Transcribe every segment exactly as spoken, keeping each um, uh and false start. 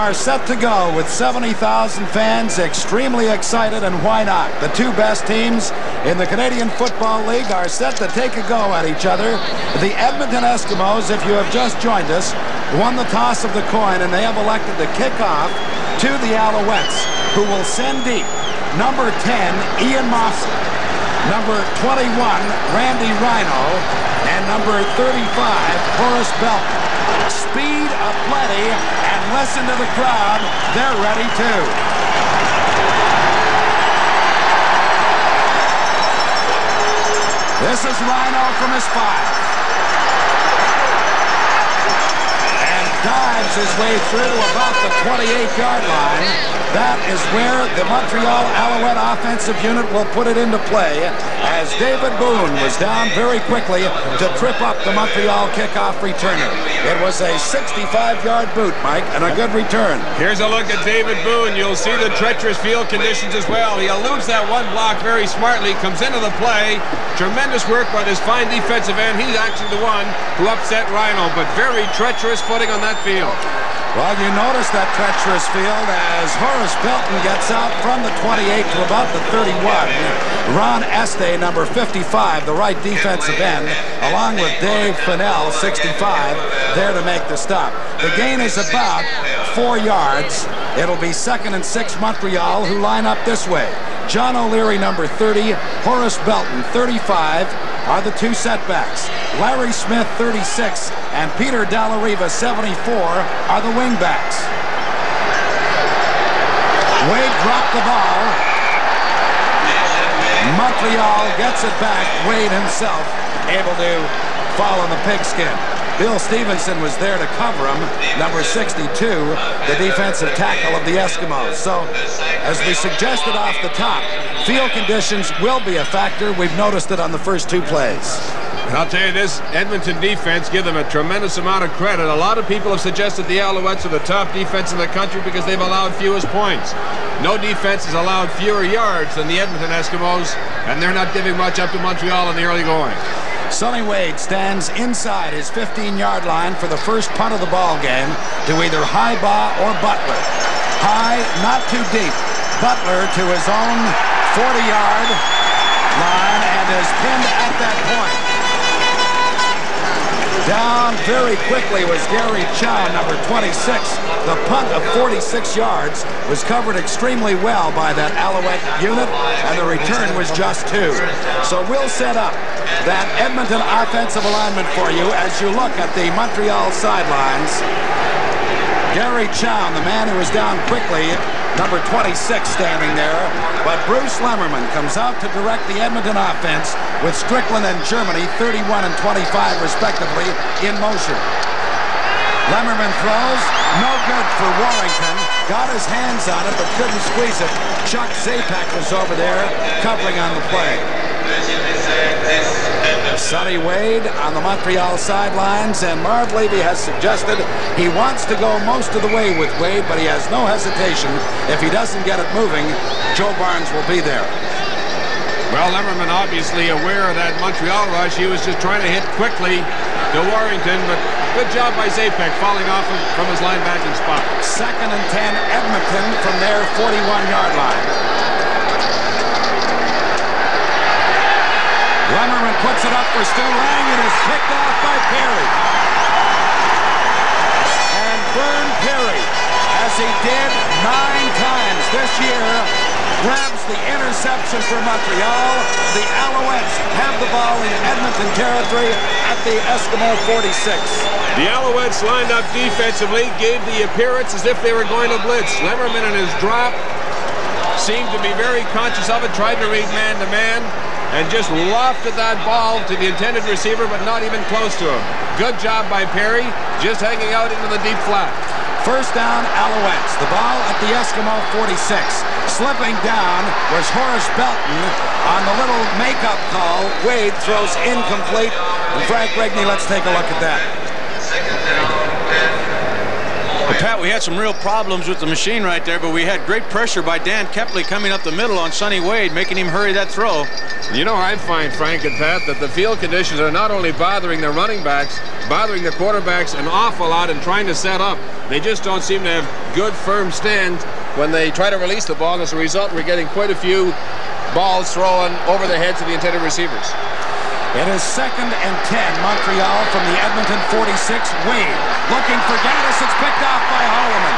are set to go with seventy thousand fans extremely excited, and why not? The two best teams in the Canadian Football League are set to take a go at each other. The Edmonton Eskimos, if you have just joined us, won the toss of the coin, and they have elected to kick off to the Alouettes, who will send deep number ten, Ian Moffat, number twenty-one, Randy Rhino, and number thirty-five, Horace Belton. Speed aplenty, and listen to the crowd. They're ready too. This is Rhino from his five. And dives his way through about the twenty-eight yard line. That is where the Montreal Alouette offensive unit will put it into play, as David Boone was down very quickly to trip up the Montreal kickoff returner. It was a sixty-five yard boot, Mike, and a good return. Here's a look at David Boone. You'll see the treacherous field conditions as well. He eludes that one block very smartly, comes into the play. Tremendous work by this fine defensive end. He's actually the one who upset Rhino, but very treacherous footing on that field. Well, you notice that treacherous field as Horace Belton gets out from the twenty-eight to about the thirty-one. Ron Este, number fifty-five, the right defensive end, along with Dave Fennell, sixty-five, there to make the stop. The gain is about four yards. It'll be second and six Montreal, who line up this way. John O'Leary, number thirty, Horace Belton, thirty-five, are the two setbacks. Larry Smith, thirty-six, and Peter Dallariva, seventy-four, are the wingbacks. Wade dropped the ball. Montreal gets it back. Wade himself able to fall in the pigskin. Bill Stevenson was there to cover him, number sixty-two, the defensive tackle of the Eskimos. So, as we suggested off the top, field conditions will be a factor. We've noticed it on the first two plays. And I'll tell you this, Edmonton defense, give them a tremendous amount of credit. A lot of people have suggested the Alouettes are the top defense in the country because they've allowed fewest points. No defense has allowed fewer yards than the Edmonton Eskimos, and they're not giving much up to Montreal in the early going. Sonny Wade stands inside his fifteen yard line for the first punt of the ball game to either Highbaugh or Butler. High, not too deep. Butler to his own forty yard line and is pinned at that point. Down very quickly was Gary Chow, number twenty-six. The punt of forty-six yards was covered extremely well by that Alouette unit, and the return was just two. So we'll set up that Edmonton offensive alignment for you as you look at the Montreal sidelines. Gary Chow, the man who was down quickly, number twenty-six, standing there. But Bruce Lemmerman comes out to direct the Edmonton offense with Strickland and Germany, thirty-one and twenty-five respectively, in motion. Lemmerman throws, no good for Warrington. Got his hands on it, but couldn't squeeze it. Chuck Zapak was over there covering on the play. Sonny Wade on the Montreal sidelines, and Marv Levy has suggested he wants to go most of the way with Wade, but he has no hesitation. If he doesn't get it moving, Joe Barnes will be there. Well, Lemmerman obviously aware of that Montreal rush. He was just trying to hit quickly to Warrington, but good job by Zapak falling off from his linebacking spot. Second and ten, Edmonton from their forty-one yard line. Lemmerman puts it up for Stu Lang. It is picked off by Perry. And Vern Perry, as he did nine times this year, grabs the interception for Montreal. The Alouettes have the ball in Edmonton territory at the Eskimo forty-six. The Alouettes lined up defensively, gave the appearance as if they were going to blitz. Lemmerman in his drop seemed to be very conscious of it, tried to read man-to-man, and just lofted that ball to the intended receiver, but not even close to him. Good job by Perry, just hanging out into the deep flat. First down, Alouettes. The ball at the Eskimo forty-six. Slipping down was Horace Belton on the little makeup call. Wade throws incomplete. And Frank Rigney, let's take a look at that. Well, Pat, we had some real problems with the machine right there, but we had great pressure by Dan Kepley coming up the middle on Sonny Wade, making him hurry that throw. You know, I find, Frank and Pat, that the field conditions are not only bothering the running backs, bothering the quarterbacks an awful lot and trying to set up. They just don't seem to have good, firm stands when they try to release the ball. And as a result, we're getting quite a few balls thrown over the heads of the intended receivers. It is second and ten, Montreal from the Edmonton forty-six. Wade looking for Gaddis. It's picked off by Holloman.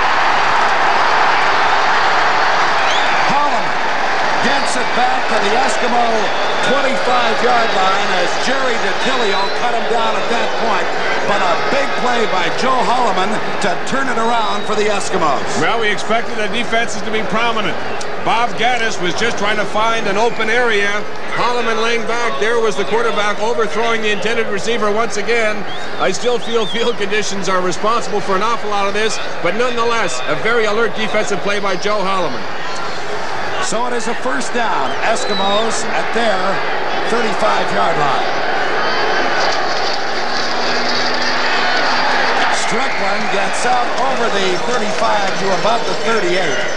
Holloman gets it back to the Eskimo twenty-five yard line as Jerry DiTilio cut him down at that point. But a big play by Joe Holloman to turn it around for the Eskimos. Well, we expected the defenses to be prominent. Bob Gaddis was just trying to find an open area. Holloman laying back. There was the quarterback overthrowing the intended receiver once again. I still feel field conditions are responsible for an awful lot of this, but nonetheless, a very alert defensive play by Joe Holloman. So it is a first down. Eskimos at their thirty-five yard line. Strickland gets out over the thirty-five to about the thirty-eight.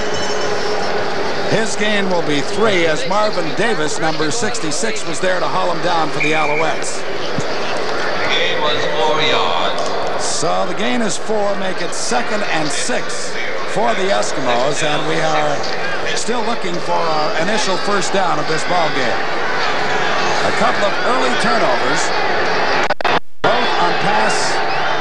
His gain will be three as Marvin Davis, number sixty-six, was there to haul him down for the Alouettes. The gain was four yards. So the gain is four, make it second and six for the Eskimos, and we are still looking for our initial first down of this ball game. A couple of early turnovers, both on pass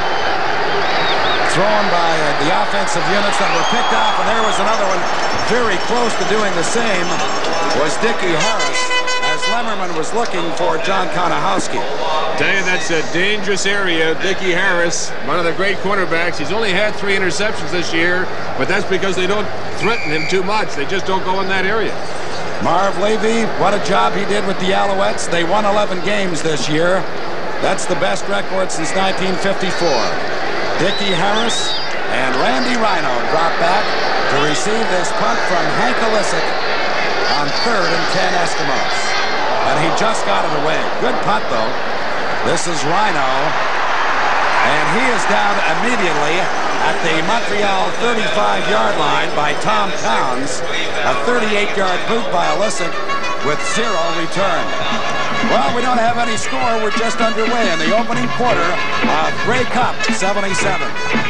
thrown by uh, the offensive units that were picked off, and there was another one very close to doing the same was Dickie Harris as Lemmerman was looking for John Konahowski. Tell you, that's a dangerous area. Dickie Harris, one of the great cornerbacks. He's only had three interceptions this year, but that's because they don't threaten him too much. They just don't go in that area. Marv Levy, what a job he did with the Alouettes. They won eleven games this year. That's the best record since nineteen fifty-four. Dickie Harris and Randy Rhino drop back to receive this punt from Hank Olisic on third and ten Eskimos. And he just got it away. Good punt, though. This is Rhino. And he is down immediately at the Montreal thirty-five yard line by Tom Towns. A thirty-eight yard boot by Olisic with zero return. Well, we don't have any score. We're just underway in the opening quarter of Grey Cup seventy-seven.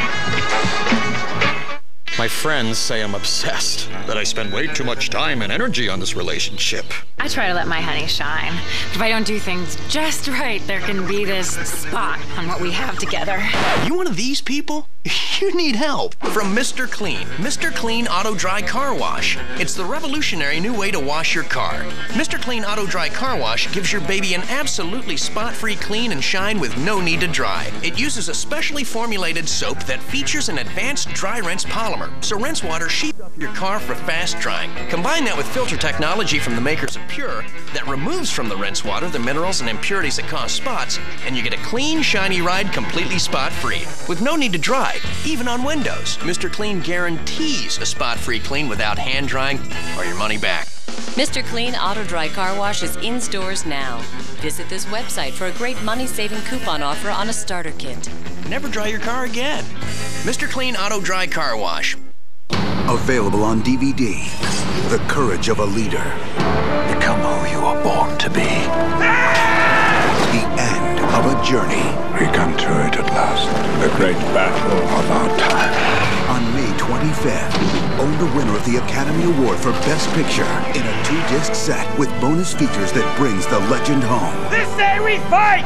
My friends say I'm obsessed, that I spend way too much time and energy on this relationship. I try to let my honey shine. But if I don't do things just right, there can be this spot on what we have together. You one of these people? You need help. From Mister Clean. Mister Clean Auto Dry Car Wash. It's the revolutionary new way to wash your car. Mister Clean Auto Dry Car Wash gives your baby an absolutely spot-free clean and shine with no need to dry. It uses a specially formulated soap that features an advanced dry rinse polymer, so rinse water sheets up your car for fast drying. Combine that with filter technology from the makers of Pure that removes from the rinse water the minerals and impurities that cause spots, and you get a clean, shiny ride completely spot-free, with no need to dry, even on windows. Mister Clean guarantees a spot-free clean without hand drying or your money back. Mister Clean Auto Dry Car Wash is in stores now. Visit this website for a great money-saving coupon offer on a starter kit. Never dry your car again. Mister Clean Auto Dry Car Wash. Available on D V D. The Courage of a Leader. Become who you were born to be. The end of a journey. We come to it at last. The great battle of our time. On May twenty-fifth, own the winner of the Academy Award for Best Picture in a two-disc set with bonus features that brings the legend home. This day we fight!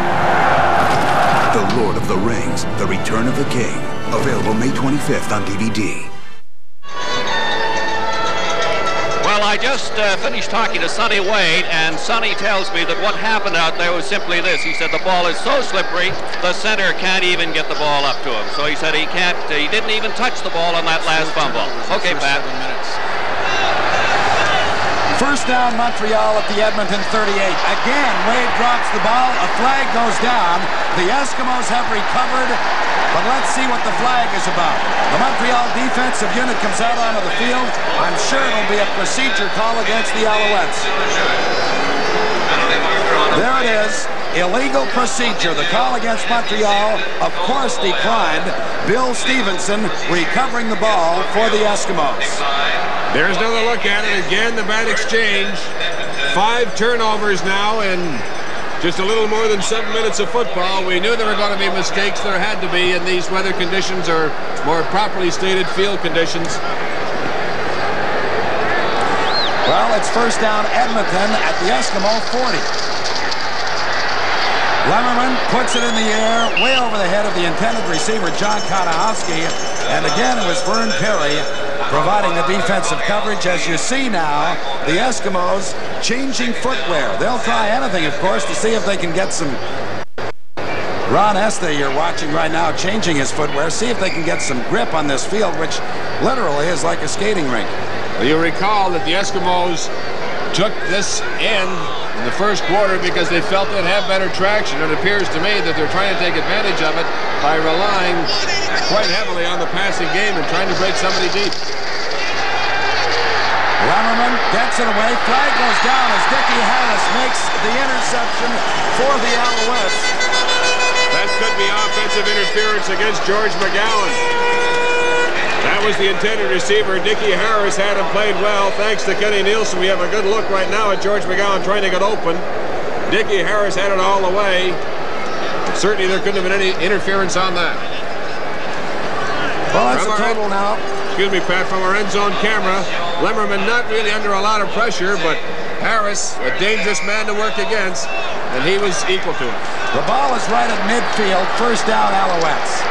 The Lord of the Rings, The Return of the King. Available May twenty-fifth on D V D. Well, I just uh, finished talking to Sonny Wade, and Sonny tells me that what happened out there was simply this. He said the ball is so slippery, the center can't even get the ball up to him. So he said he can't, uh, he didn't even touch the ball on that last fumble. Okay, Pat. First down, Montreal at the Edmonton thirty-eight. Again, Wade drops the ball. A flag goes down. The Eskimos have recovered, but let's see what the flag is about. The Montreal defensive unit comes out onto the field. I'm sure it'll be a procedure call against the Alouettes. There it is. illegal procedure. The call against Montreal, of course, declined. Bill Stevenson recovering the ball for the Eskimos. There's another look at it. Again, the bad exchange. Five turnovers now in just a little more than seven minutes of football. We knew there were going to be mistakes. There had to be in these weather conditions, or more properly stated, field conditions. Well, it's first down Edmonton at the Eskimo forty. Lemmerman puts it in the air way over the head of the intended receiver, John Konahowski. And again, it was Vern Perry providing the defensive coverage. As you see now, the Eskimos changing footwear. They'll try anything, of course, to see if they can get some... Ron Este, you're watching right now, changing his footwear. See if they can get some grip on this field, which literally is like a skating rink. Well, you recall that the Eskimos took this in in the first quarter because they felt they'd have better traction. It appears to me that they're trying to take advantage of it by relying quite heavily on the passing game and trying to break somebody deep. Lemmerman gets it away. Flag goes down as Dickie Harris makes the interception for the Alouettes. That could be offensive interference against George McGowan. That was the intended receiver. Dickie Harris had him played well. Thanks to Kenny Nielsen, we have a good look right now at George McGowan trying to get open. Dickie Harris had it all the way. Certainly there couldn't have been any interference on that. Well, that's a total now. Excuse me, Pat, from our end zone camera. Lemmerman not really under a lot of pressure, but Harris, a dangerous man to work against, and he was equal to it. The ball is right at midfield. First down, Alouettes.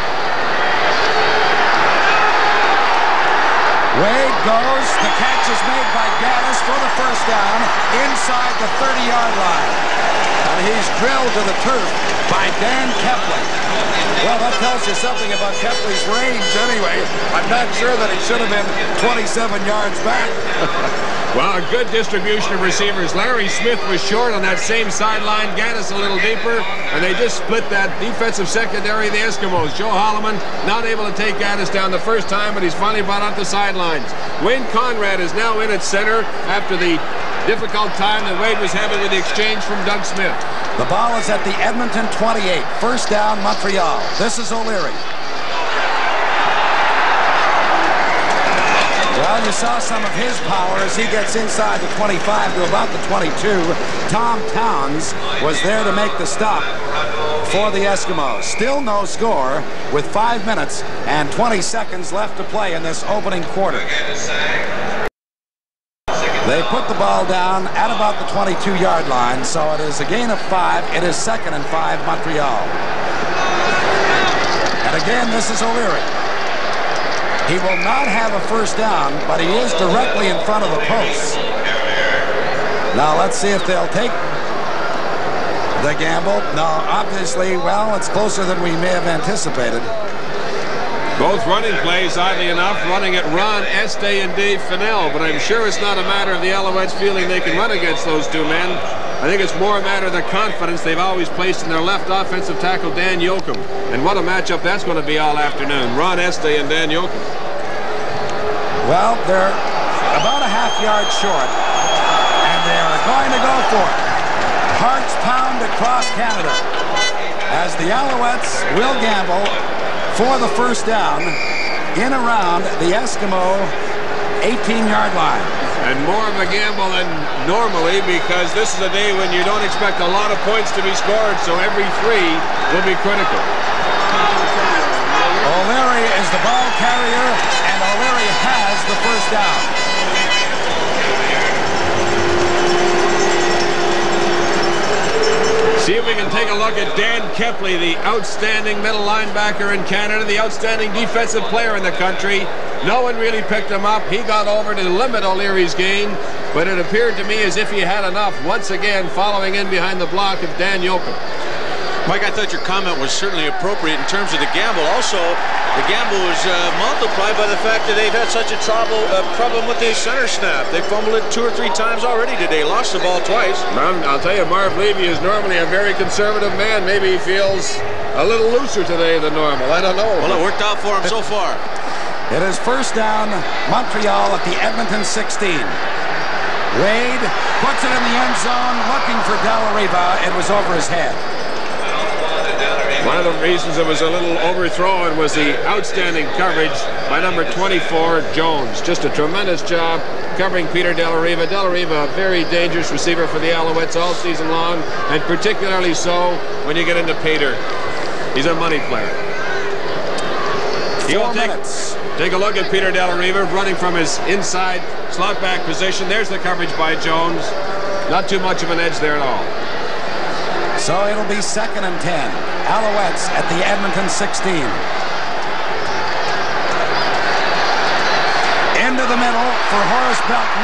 Wade goes. The catch is made by Gaddis for the first down inside the thirty-yard line. And he's drilled to the turf by Dan Kepley. Well, that tells you something about Kepley's range anyway. I'm not sure that he should have been twenty-seven yards back. Well, a good distribution of receivers. Larry Smith was short on that same sideline. Gaddis a little deeper, and they just split that defensive secondary, the Eskimos. Joe Holloman not able to take Gaddis down the first time, but he's finally brought up the sidelines. Wayne Conrad is now in at center after the difficult time that Wade was having with the exchange from Doug Smith. The ball is at the Edmonton twenty-eight. First down, Montreal. This is O'Leary. Well, you saw some of his power as he gets inside the twenty-five to about the twenty-two. Tom Towns was there to make the stop for the Eskimos. Still no score with five minutes and twenty seconds left to play in this opening quarter. They put the ball down at about the twenty-two-yard line, so it is a gain of five. It is second and five, Montreal. And again, this is O'Leary. He will not have a first down, but he is directly in front of the posts. Now let's see if they'll take the gamble. No, obviously, well, it's closer than we may have anticipated. Both running plays, oddly enough, running at Ron Este and Dave Fennell, but I'm sure it's not a matter of the Alouettes feeling they can run against those two men. I think it's more a matter of the confidence they've always placed in their left offensive tackle, Dan Yoakum. And what a matchup that's going to be all afternoon, Ron Este and Dan Yoakum. Well, they're about a half yard short, and they're going to go for it. Hearts pound across Canada as the Alouettes will gamble for the first down in around the Eskimo eighteen-yard line. And more of a gamble than normally, because this is a day when you don't expect a lot of points to be scored, so every three will be critical. O'Leary is the ball carrier, and O'Leary has the first down. See if we can take a look at Dan Kepley, the outstanding middle linebacker in Canada, the outstanding defensive player in the country. No one really picked him up. He got over to limit O'Leary's gain, but it appeared to me as if he had enough, once again following in behind the block of Dan Yoakum. Mike, I thought your comment was certainly appropriate in terms of the gamble. Also, the gamble was uh, multiplied by the fact that they've had such a trouble, uh, problem with their center snap. They fumbled it two or three times already today. Lost the ball twice. Um, I'll tell you, Marv Levy is normally a very conservative man. Maybe he feels a little looser today than normal. I don't know. Well, it worked out for him so far. It is first down, Montreal at the Edmonton sixteen. Wade puts it in the end zone, looking for De La Riva. It was over his head. One of the reasons it was a little overthrown was the outstanding coverage by number twenty-four, Jones. Just a tremendous job covering Peter De La Riva. De La Riva, a very dangerous receiver for the Alouettes all season long, and particularly so when you get into Peter. He's a money player. He'll take, take a look at Peter De La Riva running from his inside slot back position. There's the coverage by Jones. Not too much of an edge there at all. So it'll be second and ten. Alouettes at the Edmonton sixteen. Into the middle for Horace Belton.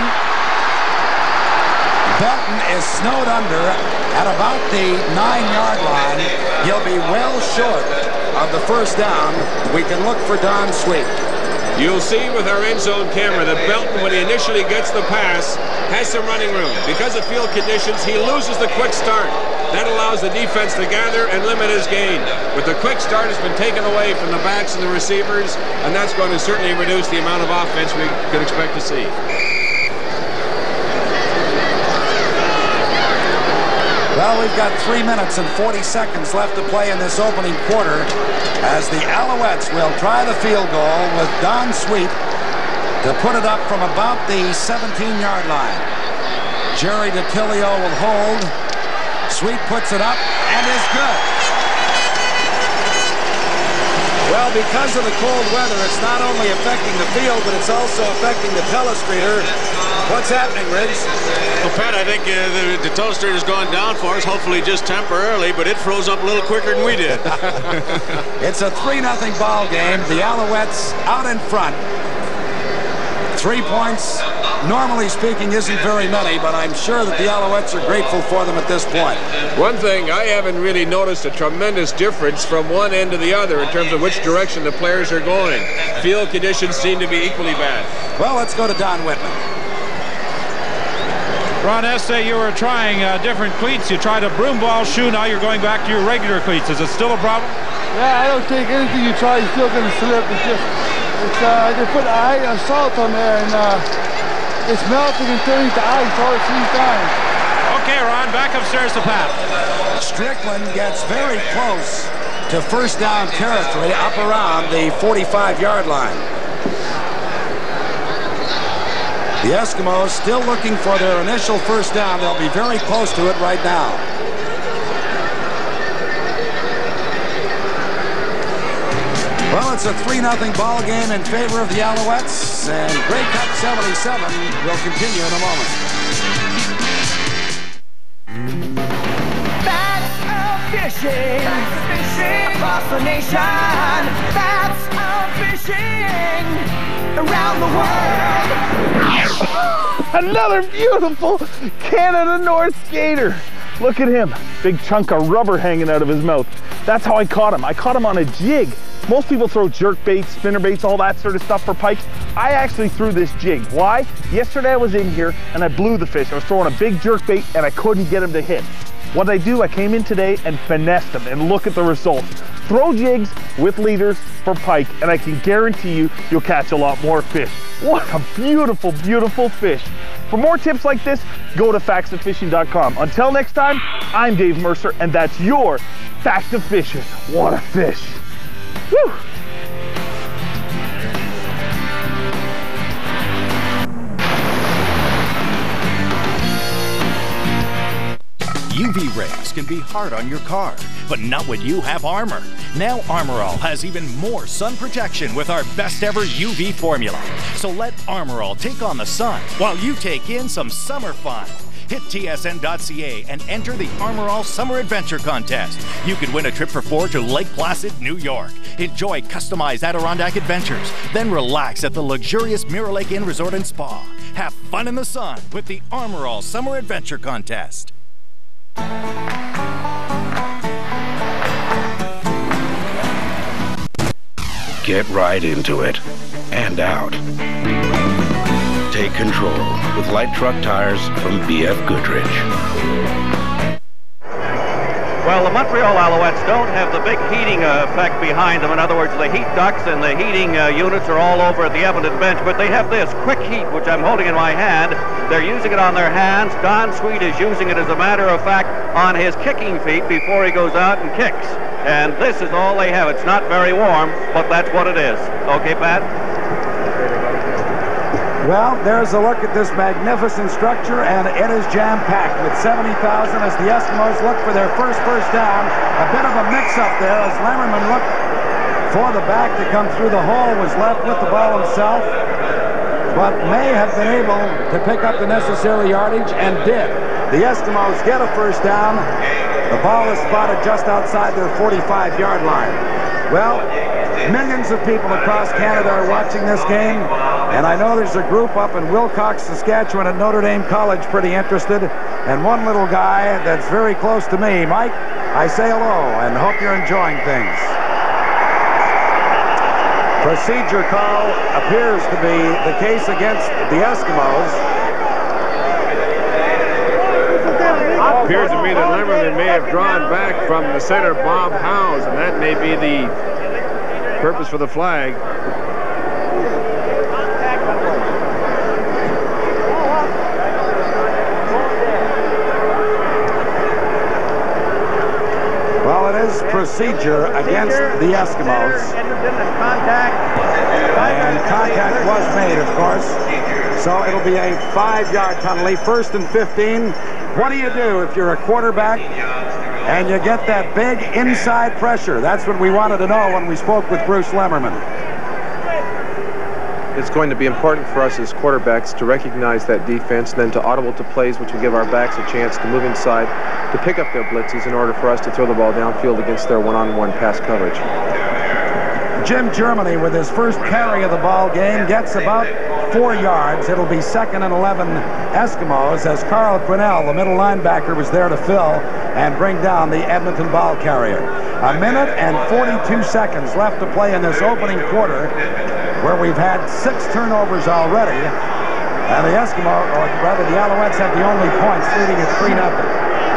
Belton is snowed under at about the nine-yard line. He'll be well short of the first down. We can look for Don Sweet. You'll see with our end zone camera that Belton, when he initially gets the pass, has some running room. Because of field conditions, he loses the quick start. That allows the defense to gather and limit his gain. But the quick start has been taken away from the backs and the receivers, and that's going to certainly reduce the amount of offense we could expect to see. Well, we've got three minutes and forty seconds left to play in this opening quarter as the Alouettes will try the field goal with Don Sweet to put it up from about the seventeen-yard line. Jerry DiTilio will hold. Sweet puts it up and is good. Well, because of the cold weather, it's not only affecting the field, but it's also affecting the telescreater. What's happening, Riggs? Well, Pat, I think uh, the, the telescreater's gone down for us, hopefully just temporarily, but it froze up a little quicker than we did. It's a three nothing ball game. The Alouettes out in front. Three points, normally speaking, isn't very many, but I'm sure that the Alouettes are grateful for them at this point. One thing, I haven't really noticed a tremendous difference from one end to the other in terms of which direction the players are going. Field conditions seem to be equally bad. Well, let's go to Don Whitman. Ron Estee, you were trying uh, different cleats. You tried a broom ball shoe, now you're going back to your regular cleats. Is it still a problem? Yeah, I don't think anything you try is still going to slip. It's just, it's, uh, they put ice, uh, salt on there, and uh, it's melting and turning to ice all at the same time. Okay, Ron, back upstairs to Pat. Strickland gets very close to first down territory up around the forty-five-yard line. The Eskimos still looking for their initial first down. They'll be very close to it right now. Well, it's a three nothing ball game in favor of the Alouettes, and Grey Cup seventy-seven will continue in a moment. That's a fishing, fishing across the nation. That's a fishing around the world. Another beautiful Canada North skater. Look at him, big chunk of rubber hanging out of his mouth. That's how I caught him. I caught him on a jig. Most people throw jerk baits, spinner baits, all that sort of stuff for pike. I actually threw this jig. Why? Yesterday I was in here and I blew the fish. I was throwing a big jerk bait and I couldn't get him to hit. What I do, I came in today and finessed him, and look at the results. Throw jigs with leaders for pike, and I can guarantee you, you'll catch a lot more fish. What a beautiful, beautiful fish. For more tips like this, go to facts of fishing dot com. Until next time, I'm Dave Mercer, and that's your Fact of Fishing. What a fish. Woo! U V rays can be hard on your car, but not when you have Armor. Now Armorall has even more sun protection with our best ever U V formula. So let Armorall take on the sun while you take in some summer fun. Hit T S N dot C A and enter the Armorall Summer Adventure Contest. You could win a trip for four to Lake Placid, New York. Enjoy customized Adirondack adventures, then relax at the luxurious Mirror Lake Inn Resort and Spa. Have fun in the sun with the Armorall Summer Adventure Contest. Get right into it and out. Take control with light truck tires from B F Goodrich. Well, the Montreal Alouettes don't have the big heating uh, effect behind them. In other words, the heat ducts and the heating uh, units are all over at the Edmonton bench, but they have this quick heat, which I'm holding in my hand. They're using it on their hands. Don Sweet is using it, as a matter of fact, on his kicking feet before he goes out and kicks. And this is all they have. It's not very warm, but that's what it is. Okay, Pat? Well, there's a look at this magnificent structure, and it is jam-packed with seventy thousand as the Eskimos look for their first first down. A bit of a mix-up there as Lemmerman looked for the back to come through the hole, was left with the ball himself, but may have been able to pick up the necessary yardage, and did. The Eskimos get a first down. The ball is spotted just outside their forty-five yard line. Well, millions of people across Canada are watching this game, and I know there's a group up in Wilcox, Saskatchewan at Notre Dame College pretty interested, and one little guy that's very close to me. Mike, I say hello and hope you're enjoying things. Procedure call appears to be the case against the Eskimos. It appears to me that Lemmerman may have drawn back from the center, Bob Howes, and that may be the purpose for the flag. Well, it is procedure against the Eskimos. And contact was made, of course. So it'll be a five yard penalty, first and fifteen. What do you do if you're a quarterback and you get that big inside pressure? That's what we wanted to know when we spoke with Bruce Lemmerman. It's going to be important for us as quarterbacks to recognize that defense, then to audible to plays which will give our backs a chance to move inside, to pick up their blitzes in order for us to throw the ball downfield against their one-on-one pass coverage. Jim Germany, with his first carry of the ball game, gets about four yards. It'll be second and eleven Eskimos as Carl Quinnell, the middle linebacker, was there to fill and bring down the Edmonton ball carrier. A minute and forty-two seconds left to play in this opening quarter, where we've had six turnovers already, and the Eskimo, or rather the Alouettes, have the only points, leading at three nothing.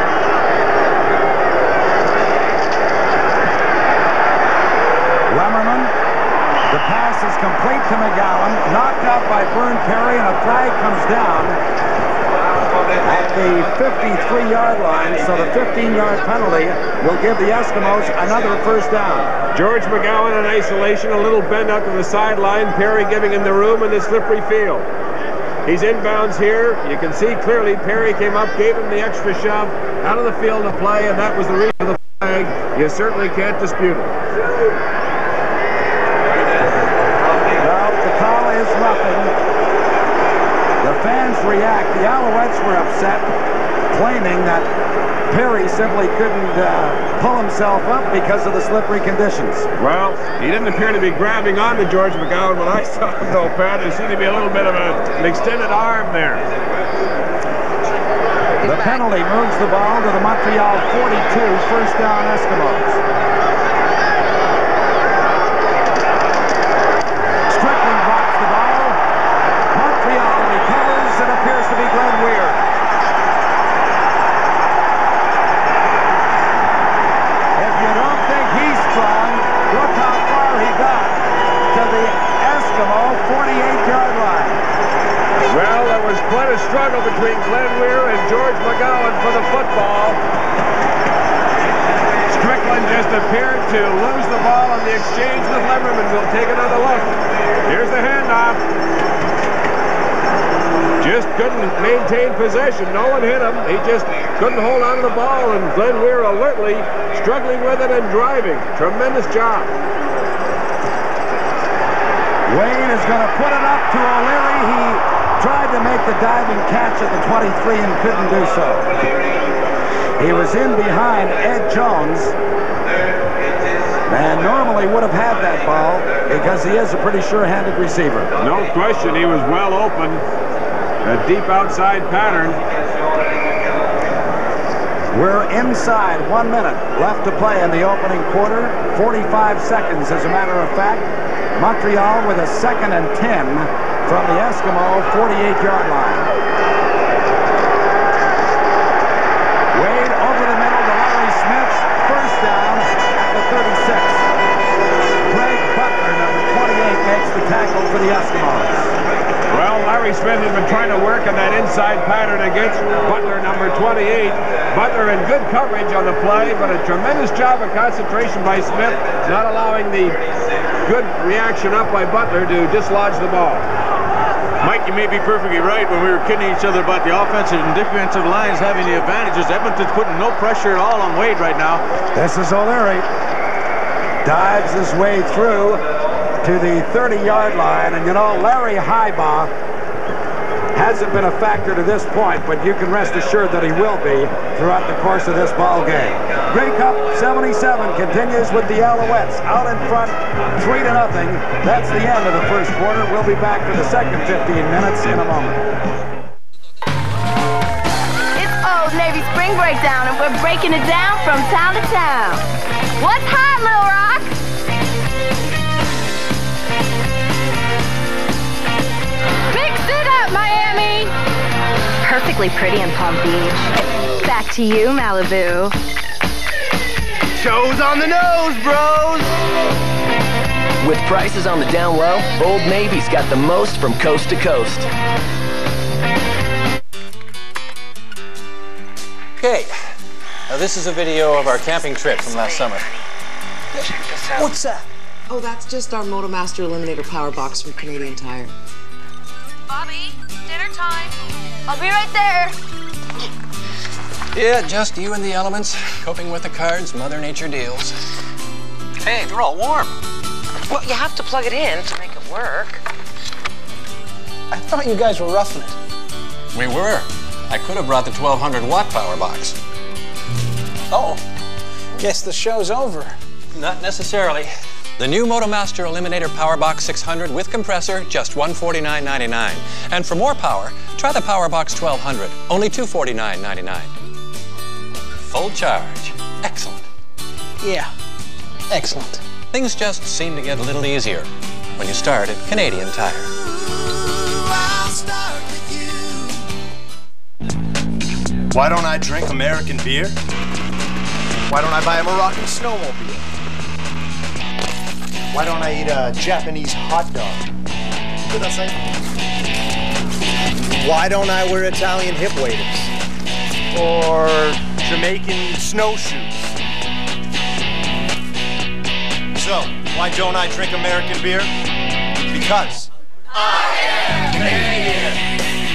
Lemmerman, the pass is complete to McGowan, knocked out by Vern Perry, and a flag comes down at the fifty-three yard line, so the fifteen yard penalty will give the Eskimos another first down. George McGowan in isolation, a little bend out to the sideline, Perry giving him the room in the slippery field. He's inbounds here. You can see clearly Perry came up, gave him the extra shove out of the field to play, and that was the reason for the flag. You certainly can't dispute it. Roughing. The fans react. The Alouettes were upset, claiming that Perry simply couldn't uh, pull himself up because of the slippery conditions. Well, he didn't appear to be grabbing onto George McGowan when I saw him, though, Pat. There seemed to be a little bit of a, an extended arm there. The penalty moves the ball to the Montreal forty-two, first down Eskimos. Struggle between Glenn Weir and George McGowan for the football. Strickland just appeared to lose the ball on the exchange with Lemmerman. We'll take another look. Here's the handoff. Just couldn't maintain possession. No one hit him. He just couldn't hold on to the ball, and Glenn Weir alertly struggling with it and driving. Tremendous job. Wayne is going to put it up to O'Leary. He tried to make the diving catch at the twenty-three and couldn't do so. He was in behind Ed Jones, and normally would have had that ball because he is a pretty sure-handed receiver. No question, he was well open. A deep outside pattern. We're inside one minute left to play in the opening quarter. forty-five seconds, as a matter of fact. Montreal with a second and ten from the Eskimo forty-eight yard line. Wade over the middle to Larry Smith. the tackle for the Eskimos. Well, Larry Smith has been trying to work on that inside pattern against Butler, number twenty-eight. Butler in good coverage on the play, but a tremendous job of concentration by Smith, not allowing the good reaction up by Butler to dislodge the ball. Mike, you may be perfectly right when we were kidding each other about the offensive and defensive lines having the advantages. Edmonton's putting no pressure at all on Wade right now. This is O'Leary. Dives his way through to the thirty-yard line, and you know, Larry Heibaugh hasn't been a factor to this point, but you can rest assured that he will be throughout the course of this ball game. Grey Cup seventy-seven continues with the Alouettes out in front, three to nothing. That's the end of the first quarter. We'll be back for the second fifteen minutes in a moment. It's Old Navy Spring Breakdown, and we're breaking it down from town to town. What's hot, Little Rock? Miami! Perfectly pretty in Palm Beach. Back to you, Malibu. Show's on the nose, bros! With prices on the down low, Old Navy's got the most from coast to coast. Okay, now this is a video of our camping trip from last summer. What's that? Oh, that's just our Motomaster Eliminator Power Box from Canadian Tire. Bobby, dinner time. I'll be right there. Yeah, just you and the elements, coping with the cards Mother Nature deals. Hey, they're all warm. Well, you have to plug it in to make it work. I thought you guys were roughing it. We were. I could have brought the twelve hundred watt power box. Oh, guess the show's over. Not necessarily. The new Motomaster Eliminator Powerbox six hundred with compressor, just one forty-nine ninety-nine. And for more power, try the Powerbox twelve hundred, only two forty-nine ninety-nine. Full charge. Excellent. Yeah, excellent. Things just seem to get a little easier when you start at Canadian Tire. Why don't I drink American beer? Why don't I buy a Moroccan snowmobile? Why don't I eat a Japanese hot dog? What did I say? Why don't I wear Italian hip waders? Or Jamaican snowshoes? So, why don't I drink American beer? Because I am Canadian!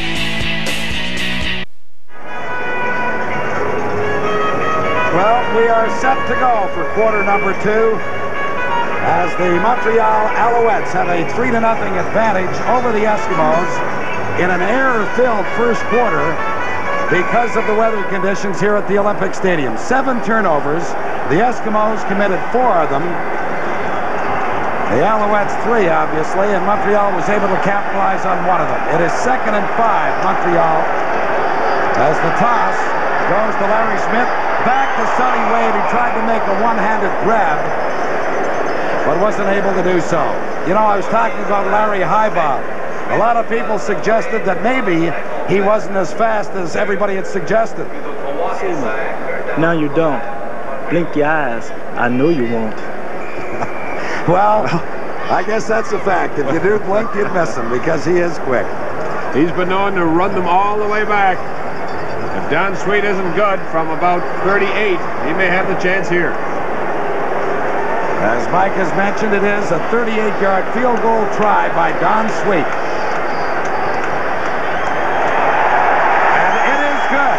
Well, we are set to go for quarter number two, as the Montreal Alouettes have a three to nothing advantage over the Eskimos in an error-filled first quarter because of the weather conditions here at the Olympic Stadium. Seven turnovers. The Eskimos committed four of them. The Alouettes three, obviously, and Montreal was able to capitalize on one of them. It is second and five, Montreal, as the toss goes to Larry Smith. Back to Sonny Wade, who tried to make a one-handed grab, but wasn't able to do so. You know, I was talking about Larry Heibaugh. A lot of people suggested that maybe he wasn't as fast as everybody had suggested. Now you don't. Blink your eyes. I know you won't. Well, I guess that's a fact. If you do blink, you'd miss him because he is quick. He's been known to run them all the way back. If Don Sweet isn't good from about thirty-eight, he may have the chance here. As Mike has mentioned, it is a thirty-eight yard field goal try by Don Sweet. And it is good.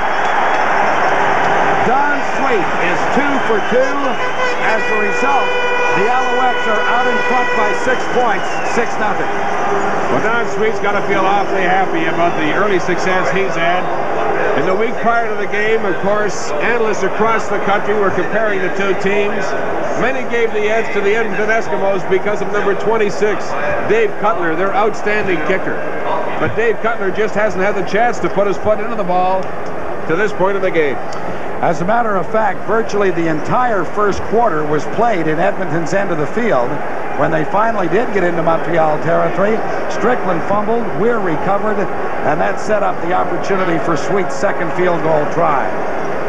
Don Sweet is two for two. As a result, the Alouettes are out in front by six points, six nothing. Well, Don Sweet's got to feel awfully happy about the early success he's had. In the week prior to the game, of course, analysts across the country were comparing the two teams. Many gave the edge to the Edmonton Eskimos because of number twenty-six, Dave Cutler, their outstanding kicker. But Dave Cutler just hasn't had the chance to put his foot into the ball to this point in the game. As a matter of fact, virtually the entire first quarter was played in Edmonton's end of the field. When they finally did get into Montreal territory, Strickland fumbled, Weir recovered, and that set up the opportunity for Sweet's second field goal try.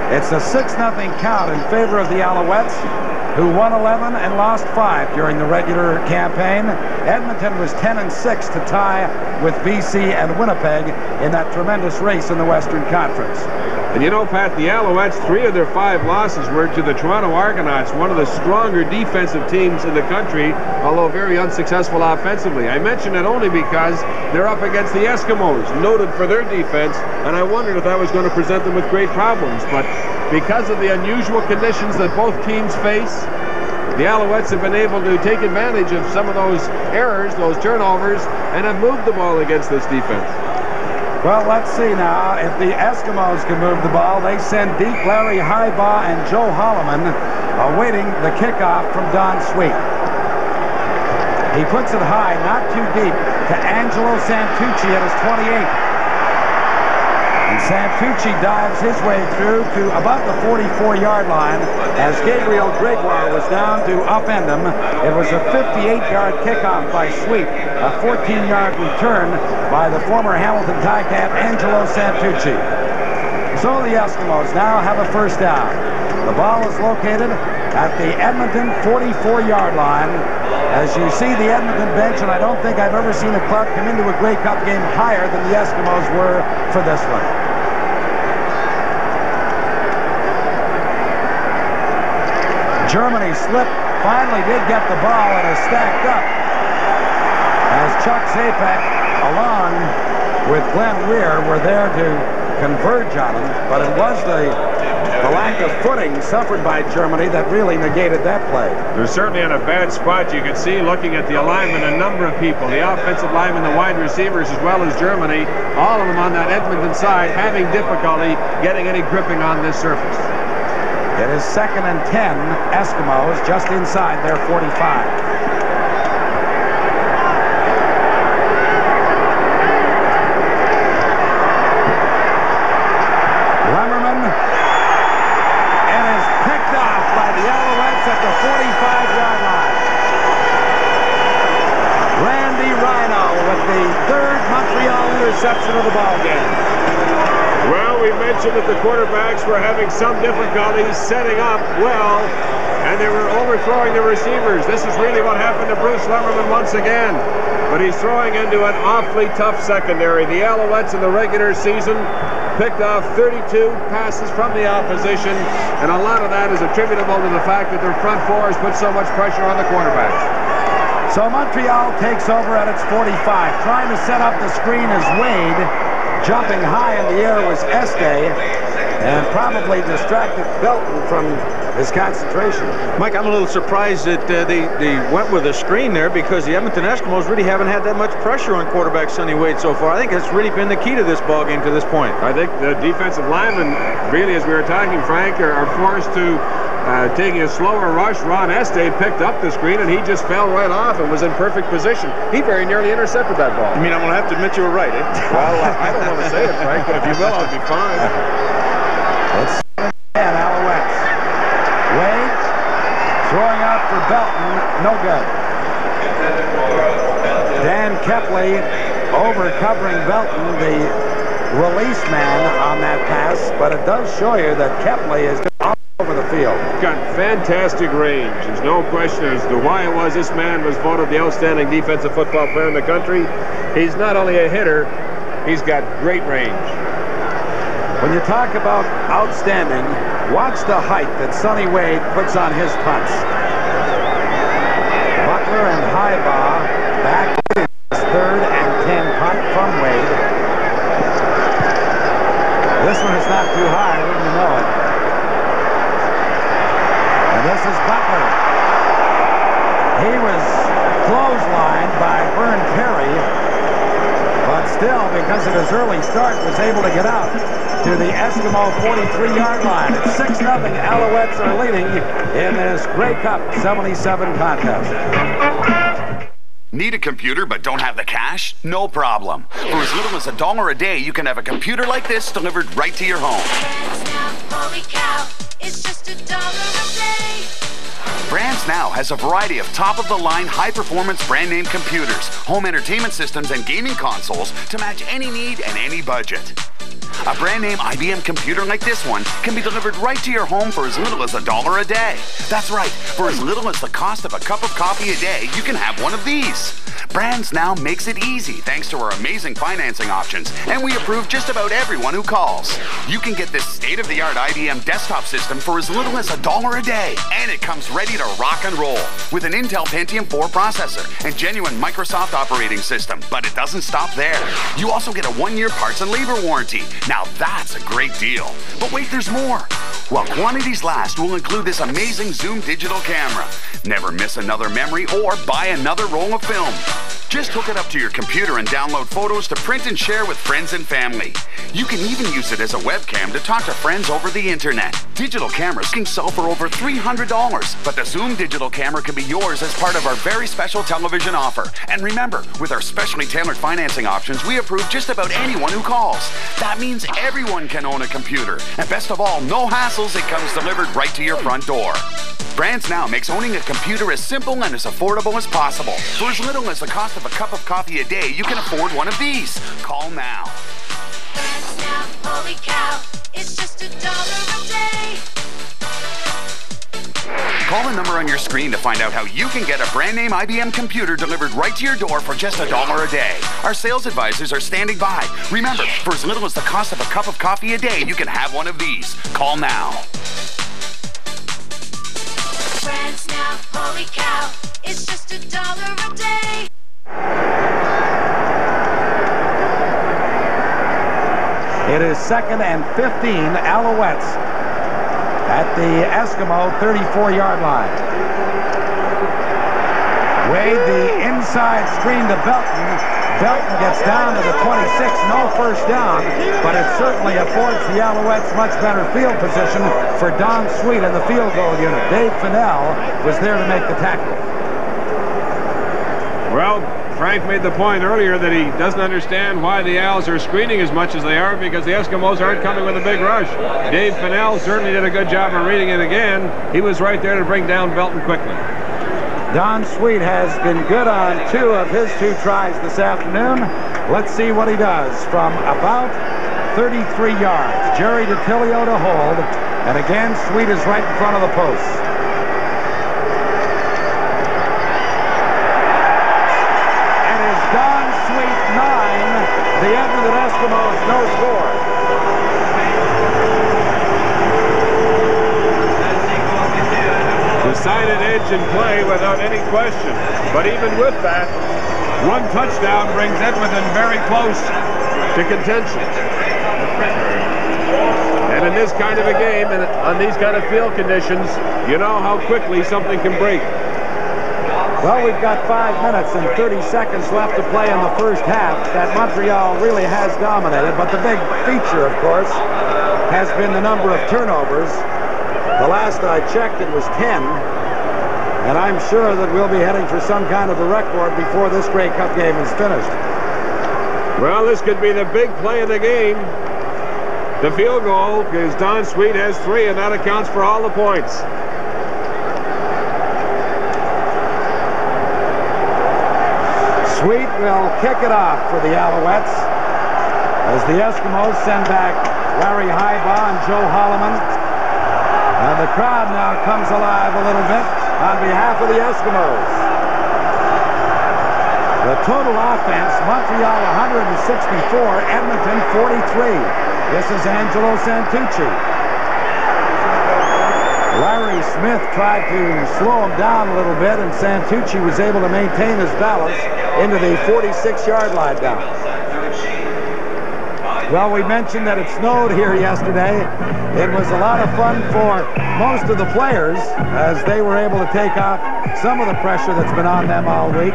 It's a six nothing count in favor of the Alouettes, who won eleven and lost five during the regular campaign. Edmonton was ten and six to tie with B C and Winnipeg in that tremendous race in the Western Conference. And you know, Pat, the Alouettes, three of their five losses were to the Toronto Argonauts, one of the stronger defensive teams in the country, although very unsuccessful offensively. I mention it only because they're up against the Eskimos, noted for their defense, and I wondered if that was going to present them with great problems. But because of the unusual conditions that both teams face, the Alouettes have been able to take advantage of some of those errors, those turnovers, and have moved the ball against this defense. Well, let's see now. If the Eskimos can move the ball, they send deep Larry Highbaugh and Joe Holloman awaiting the kickoff from Don Sweet. He puts it high, not too deep, to Angelo Santucci at his twenty-eight. And Santucci dives his way through to about the forty-four yard line as Gabriel Gregoire was down to upend him. It was a fifty-eight yard kickoff by Sweet, a fourteen yard return by the former Hamilton Ticat Angelo Santucci. So the Eskimos now have a first down. The ball is located at the Edmonton forty-four yard line. As you see the Edmonton bench, and I don't think I've ever seen a club come into a Grey Cup game higher than the Eskimos were for this one. Germany slipped, finally did get the ball, and is stacked up as Chuck Zapek, along with Glenn Weir, were there to converge on him, but it was the, the lack of footing suffered by Germany that really negated that play. They're certainly in a bad spot. You can see, looking at the alignment, a number of people, the offensive linemen, the wide receivers, as well as Germany, all of them on that Edmonton side having difficulty getting any gripping on this surface. It is second and ten, Eskimos just inside their forty-five. Lemmerman, and is picked off by the Alouettes at the forty-five yard line. Randy Rhino with the third Montreal interception of the ball game. Well, we mentioned that the quarterbacks were having some difficulties setting up well, and they were overthrowing the receivers. This is really what happened to Bruce Lemmerman once again. But he's throwing into an awfully tough secondary. The Alouettes in the regular season picked off thirty-two passes from the opposition, and a lot of that is attributable to the fact that their front four has put so much pressure on the quarterbacks. So Montreal takes over at its forty-five. Trying to set up the screen is Wade. Jumping high in the air was Este, and probably distracted Belton from his concentration. Mike, I'm a little surprised that uh, they, they went with a screen there, because the Edmonton Eskimos really haven't had that much pressure on quarterback Sonny Wade so far. I think that's really been the key to this ball game to this point. I think the defensive linemen, really, as we were talking, Frank, are, are forced to Uh, taking a slower rush. Ron Este picked up the screen, and he just fell right off and was in perfect position. He very nearly intercepted that ball. I mean, I'm going to have to admit you were right, eh? Well, I don't want to say it, Frank, but if you will, I'll be fine. It's and Alouettes. Wade throwing out for Belton, no good. Dan Kepley over covering Belton, the release man on that pass, but it does show you that Kepley is all over the field. Got fantastic range. There's no question as to why it was this man was voted the outstanding defensive football player in the country. He's not only a hitter, he's got great range. When you talk about outstanding, watch the height that Sonny Wade puts on his punts. Butler and Highbaugh back to his third and ten punt from Wade. This one is not too high, wouldn't you know it? And this is Butler. He was clotheslined by Vern Perry, but still, because of his early start, was able to get out to the Eskimo forty-three yard line. It's six nothing. Alouettes are leading in this Grey Cup seventy-seven contest. Need a computer but don't have the cash? No problem. For as little as a dollar a day, you can have a computer like this delivered right to your home. Holy cow, it's just a dollar a day. Brands Now has a variety of top-of-the-line, high-performance brand-name computers, home entertainment systems, and gaming consoles to match any need and any budget. A brand-name I B M computer like this one can can be delivered right to your home for as little as a dollar a day. That's right, for as little as the cost of a cup of coffee a day, you can have one of these. Brands Now makes it easy thanks to our amazing financing options, and we approve just about everyone who calls. You can get this state-of-the-art I B M desktop system for as little as a dollar a day, and it comes ready to rock and roll with an Intel Pentium four processor and genuine Microsoft operating system. But it doesn't stop there. You also get a one-year parts and labor warranty. Now that's a great deal. But wait, there's more. While quantities last, we'll include this amazing Zoom digital camera. Never miss another memory or buy another roll of film. Just hook it up to your computer and download photos to print and share with friends and family. You can even use it as a webcam to talk to friends over the internet. Digital cameras can sell for over three hundred dollars, but the Zoom digital camera can be yours as part of our very special television offer. And remember, with our specially tailored financing options, we approve just about anyone who calls. That means everyone can own a computer. And best of all, no hassles, it comes delivered right to your front door. Brands Now makes owning a computer as simple and as affordable as possible. For as little as the cost of a cup of coffee a day, you can afford one of these. Call now. Brands Now, holy cow, it's just a dollar a day. Call the number on your screen to find out how you can get a brand name I B M computer delivered right to your door for just a dollar a day. Our sales advisors are standing by. Remember, for as little as the cost of a cup of coffee a day, you can have one of these. Call now. Brands Now, holy cow, it's just a dollar a day. It is second and fifteen, Alouettes at the Eskimo thirty-four-yard line. Wade, the inside screen to Belton. Belton gets down to the twenty-six, no first down, but it certainly affords the Alouettes much better field position for Don Sweet in the field goal unit. Dave Fennell was there to make the tackle. Well, Frank made the point earlier that he doesn't understand why the Owls are screening as much as they are, because the Eskimos aren't coming with a big rush. Dave Fennell certainly did a good job of reading it again. He was right there to bring down Belton quickly. Don Sweet has been good on two of his two tries this afternoon. Let's see what he does from about thirty-three yards. Jerry DiTilio to hold, and again Sweet is right in front of the post. The Edmonton Eskimos, no score. Decided edge in play without any question. But even with that, one touchdown brings Edmonton very close to contention. And in this kind of a game, and on these kind of field conditions, you know how quickly something can break. Well, we've got five minutes and thirty seconds left to play in the first half that Montreal really has dominated, but the big feature, of course, has been the number of turnovers. The last I checked, it was ten, and I'm sure that we'll be heading for some kind of a record before this Grey Cup game is finished. Well, this could be the big play of the game. The field goal, because Don Sweet has three, and that accounts for all the points. Sweet will kick it off for the Alouettes as the Eskimos send back Larry Heibaugh and Joe Holloman. And the crowd now comes alive a little bit on behalf of the Eskimos. The total offense, Montreal one hundred sixty-four, Edmonton forty-three. This is Angelo Santucci. Larry Smith tried to slow him down a little bit, and Santucci was able to maintain his balance into the forty-six-yard line down. Well, we mentioned that it snowed here yesterday. It was a lot of fun for most of the players as they were able to take off some of the pressure that's been on them all week.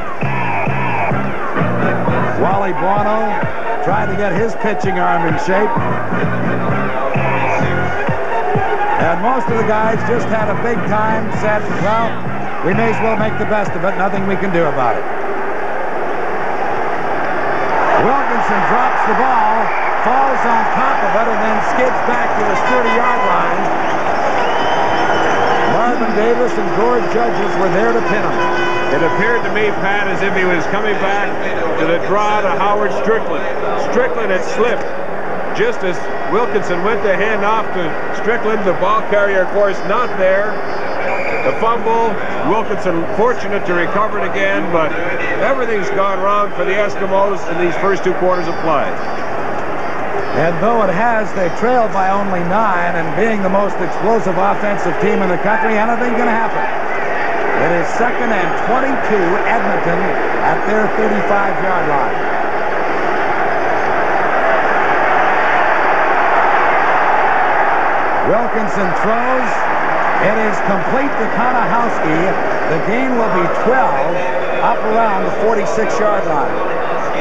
Wally Buono tried to get his pitching arm in shape. And most of the guys just had a big time, said, well, we may as well make the best of it, nothing we can do about it. Wilkinson drops the ball, falls on top of it, and then skids back to his thirty-yard line. Marvin Davis and Gord Judges were there to pin him. It appeared to me, Pat, as if he was coming back to the draw to Howard Strickland. Strickland had slipped. just as Wilkinson went to hand off to Strickland, the ball carrier, of course, not there. The fumble, Wilkinson fortunate to recover it again, but everything's gone wrong for the Eskimos in these first two quarters of play. And though it has, they've trailed by only nine, and being the most explosive offensive team in the country, anything can happen. It is second and twenty-two, Edmonton at their thirty-five yard line. Wilkinson throws. It is complete to Konahowski. The gain will be twelve up around the forty-six yard line.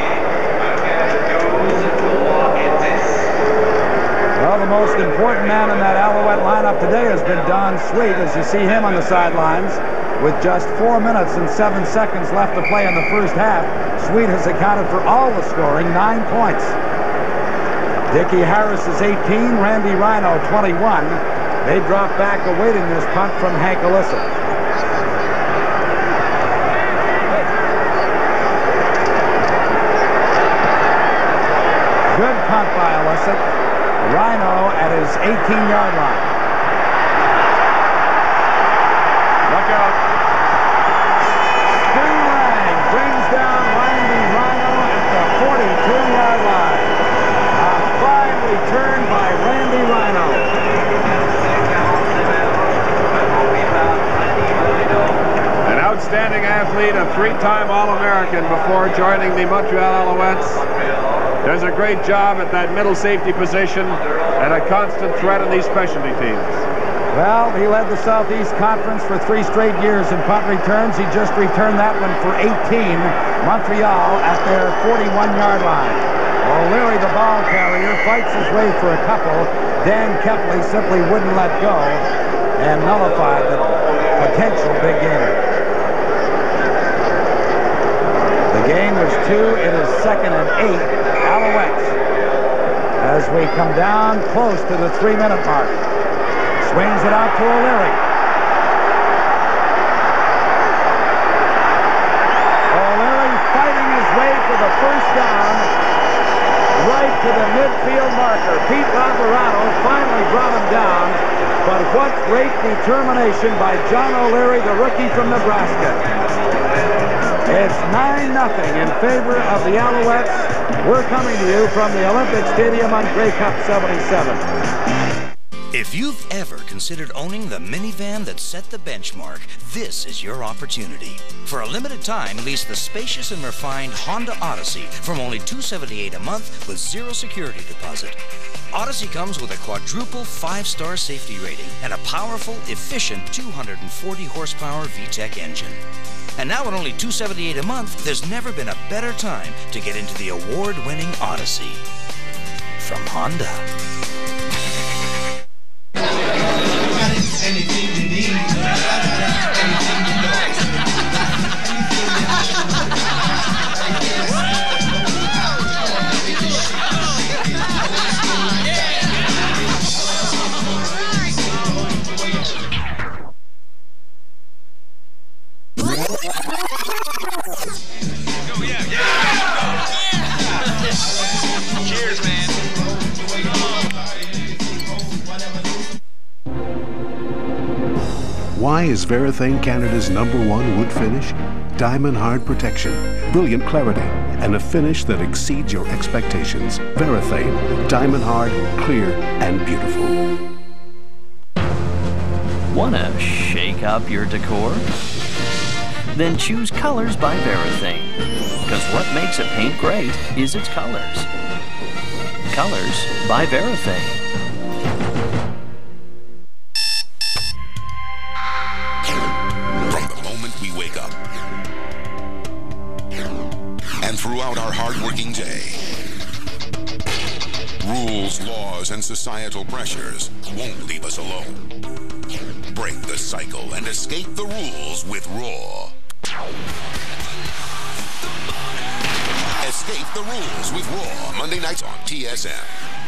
Well, the most important man in that Alouette lineup today has been Don Sweet, as you see him on the sidelines. With just four minutes and seven seconds left to play in the first half, Sweet has accounted for all the scoring, nine points. Dickie Harris is eighteen, Randy Rhino twenty-one. They drop back awaiting this punt from Hank Alyssa. Good punt by Alyssa. Rhino at his eighteen yard line. Look out. Stu Lang brings down Randy Rhino at the forty-two yard line. A fine return by Randy Rhino. An outstanding athlete, a three-time All-American before joining the Montreal Alouettes. Does a great job at that middle safety position and a constant threat in these specialty teams. Well, he led the Southeast Conference for three straight years in punt returns. He just returned that one for eighteen. Montreal at their forty-one yard line. O'Leary, the ball carrier, fights his way for a couple. Dan Kepley simply wouldn't let go and nullified the potential big gainer. The gain was two. It is second and eight. Alouettes as we come down close to the three minute mark. Swings it out to O'Leary. O'Leary fighting his way for the first down right to the midfield marker. Pete Laverano finally brought him down, but what great determination by John O'Leary, the rookie from Nebraska. It's nine nothing in favor of the Alouettes. We're coming to you from the Olympic Stadium on Grey Cup seventy-seven. If you've ever considered owning the minivan that set the benchmark, this is your opportunity. For a limited time, lease the spacious and refined Honda Odyssey from only two hundred seventy-eight dollars a month with zero security deposit. Odyssey comes with a quadruple five-star safety rating and a powerful, efficient two hundred forty horsepower V TEC engine. And now at only two hundred seventy-eight dollars a month, there's never been a better time to get into the award-winning Odyssey. From Honda. Anything you need. Anything you know. Cheers, man. Why is Varathane Canada's number one wood finish? Diamond hard protection, brilliant clarity, and a finish that exceeds your expectations. Varathane, diamond hard, clear, and beautiful. Wanna shake up your decor? Then choose Colors by Varathane. Because what makes a paint great is its colors. Colors by Varathane. Throughout our hard-working day, rules, laws, and societal pressures won't leave us alone. Break the cycle and escape the rules with Raw. Escape the rules with Raw, Monday nights on T S M.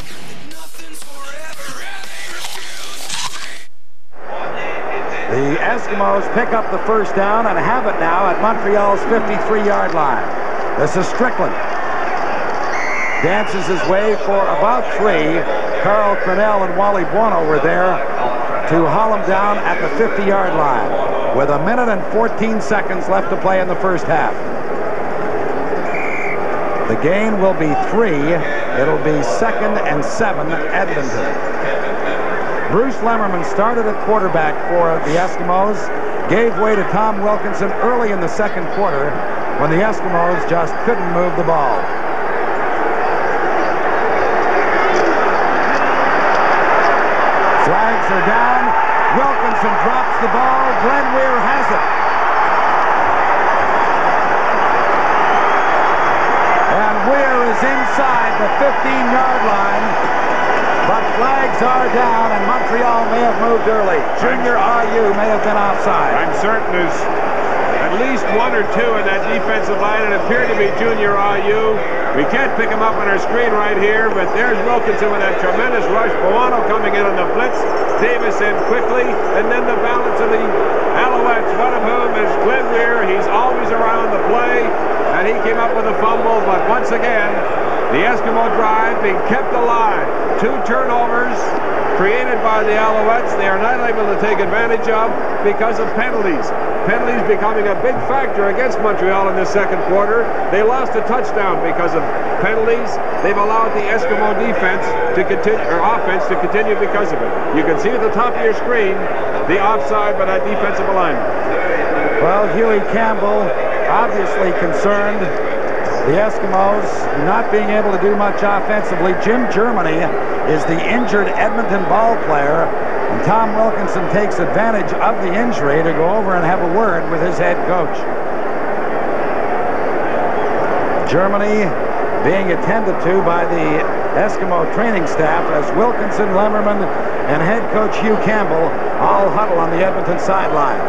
The Eskimos pick up the first down and have it now at Montreal's fifty-three yard line. This is Strickland. dances his way for about three. Carl Cronell and Wally Buono were there to haul him down at the fifty-yard line with a minute and fourteen seconds left to play in the first half. The gain will be three. It'll be second and seven, Edmonton. Bruce Lemmerman started at quarterback for the Eskimos, gave way to Tom Wilkinson early in the second quarter when the Eskimos just couldn't move the ball. Flags are down. Wilkinson drops the ball. Glenn Weir has it. And Weir is inside the fifteen-yard line. But flags are down, and Montreal may have moved early. Junior R U may have been offside. I'm certain there's at least one or two in that defensive line. It appeared to be Junior R U. We can't pick him up on our screen right here, but there's Wilkinson with that tremendous rush. Buono coming in on the blitz. Davis in quickly, and then the balance of the Alouettes, one of whom is Glenn Weir. He's always around the play, and he came up with a fumble, but once again, the Eskimo drive being kept alive. Two turnovers created by the Alouettes. They are not able to take advantage of because of penalties. Penalties becoming a big factor against Montreal in the second quarter. They lost a touchdown because of penalties. They've allowed the Eskimo defense to continue, or offense to continue because of it. You can see at the top of your screen the offside by that defensive alignment. Well, Huey Campbell obviously concerned. The Eskimos not being able to do much offensively. Jim Germany is the injured Edmonton ball player, and Tom Wilkinson takes advantage of the injury to go over and have a word with his head coach. Germany being attended to by the Eskimo training staff as Wilkinson, Lemmerman, and head coach Hugh Campbell all huddle on the Edmonton sideline.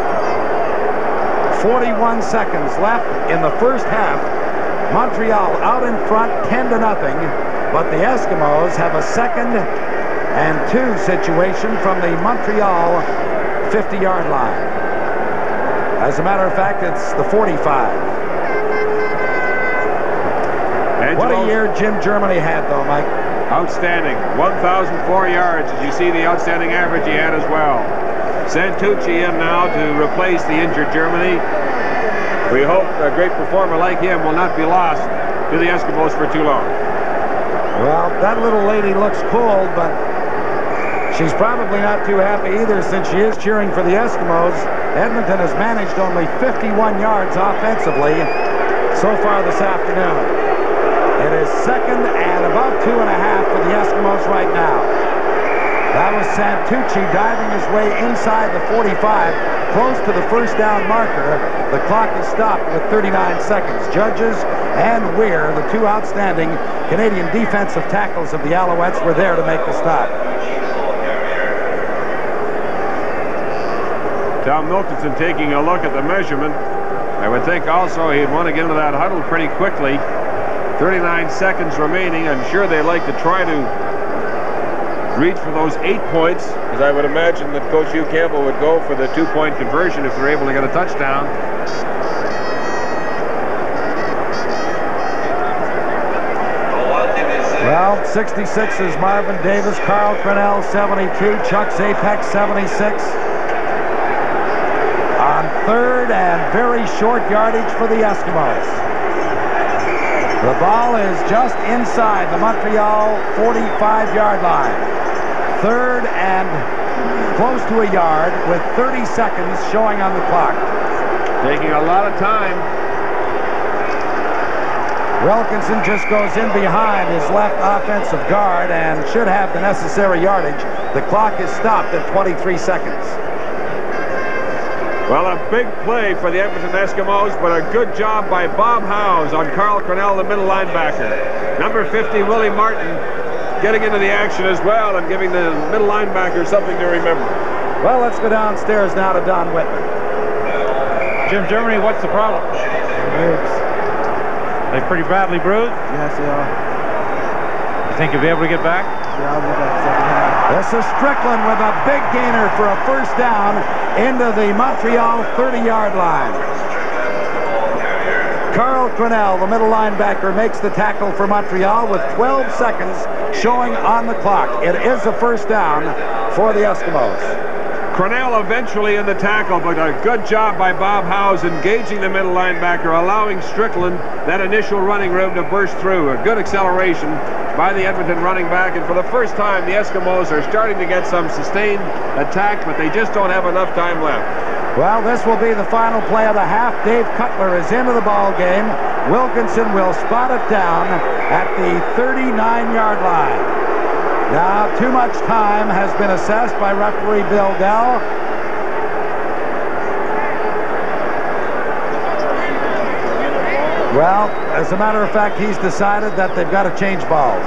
forty-one seconds left in the first half. Montreal out in front ten to nothing, but the Eskimos have a second and two situation from the Montreal fifty-yard line. As a matter of fact, it's the forty-five. What a year Jim Germany had, though, Mike. Outstanding. one thousand four yards, as you see the outstanding average he had as well. Santucci in now to replace the injured Germany. We hope a great performer like him will not be lost to the Eskimos for too long. Well, that little lady looks cold, but she's probably not too happy either since she is cheering for the Eskimos. Edmonton has managed only fifty-one yards offensively so far this afternoon. It is second and about two and a half for the Eskimos right now. That was Santucci diving his way inside the forty-five, close to the first down marker. The clock is stopped with thirty-nine seconds. Judges and Weir, the two outstanding Canadian defensive tackles of the Alouettes, were there to make the stop. Tom Wilkinson taking a look at the measurement. I would think also he'd want to get into that huddle pretty quickly. thirty-nine seconds remaining. I'm sure they like to try to reach for those eight points, as I would imagine that Coach Hugh Campbell would go for the two-point conversion if they're able to get a touchdown. Well, sixty-six is Marvin Davis, Carl Cronell seventy-two, Chuck Zapek seventy-six. On third and very short yardage for the Eskimos. The ball is just inside the Montreal forty-five-yard line. Third and close to a yard with thirty seconds showing on the clock. Taking a lot of time. Wilkinson just goes in behind his left offensive guard and should have the necessary yardage. The clock is stopped at twenty-three seconds. Well, a big play for the Edmonton Eskimos, but a good job by Bob Howes on Carl Cronell, the middle linebacker. Number fifty, Willie Martin, getting into the action as well and giving the middle linebacker something to remember. Well, let's go downstairs now to Don Whitman. Jim Germany, what's the problem? Ribs. They pretty badly bruised? Yes, they are. You think you'll be able to get back? Yeah, I'll be back second half. This is Strickland with a big gainer for a first down into the Montreal thirty-yard line. Carl Cronell, the middle linebacker, makes the tackle for Montreal with twelve seconds showing on the clock. It is a first down for the Eskimos. Cronell eventually in the tackle, but a good job by Bob Howes engaging the middle linebacker, allowing Strickland that initial running room to burst through. A good acceleration by the Edmonton running back, and for the first time, the Eskimos are starting to get some sustained attack, but they just don't have enough time left. Well, this will be the final play of the half. Dave Cutler is into the ball game. Wilkinson will spot it down at the thirty-nine yard line. Now, too much time has been assessed by referee Bill Dell. Well, as a matter of fact, he's decided that they've got to change balls.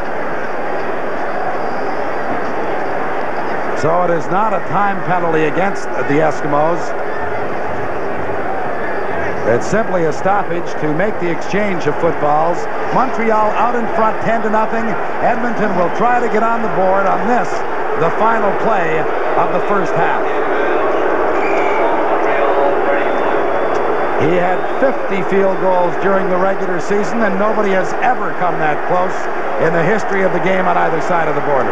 So it is not a time penalty against the Eskimos. It's simply a stoppage to make the exchange of footballs. Montreal out in front ten to nothing. Edmonton will try to get on the board on this, the final play of the first half. He had fifty field goals during the regular season, and nobody has ever come that close in the history of the game on either side of the border.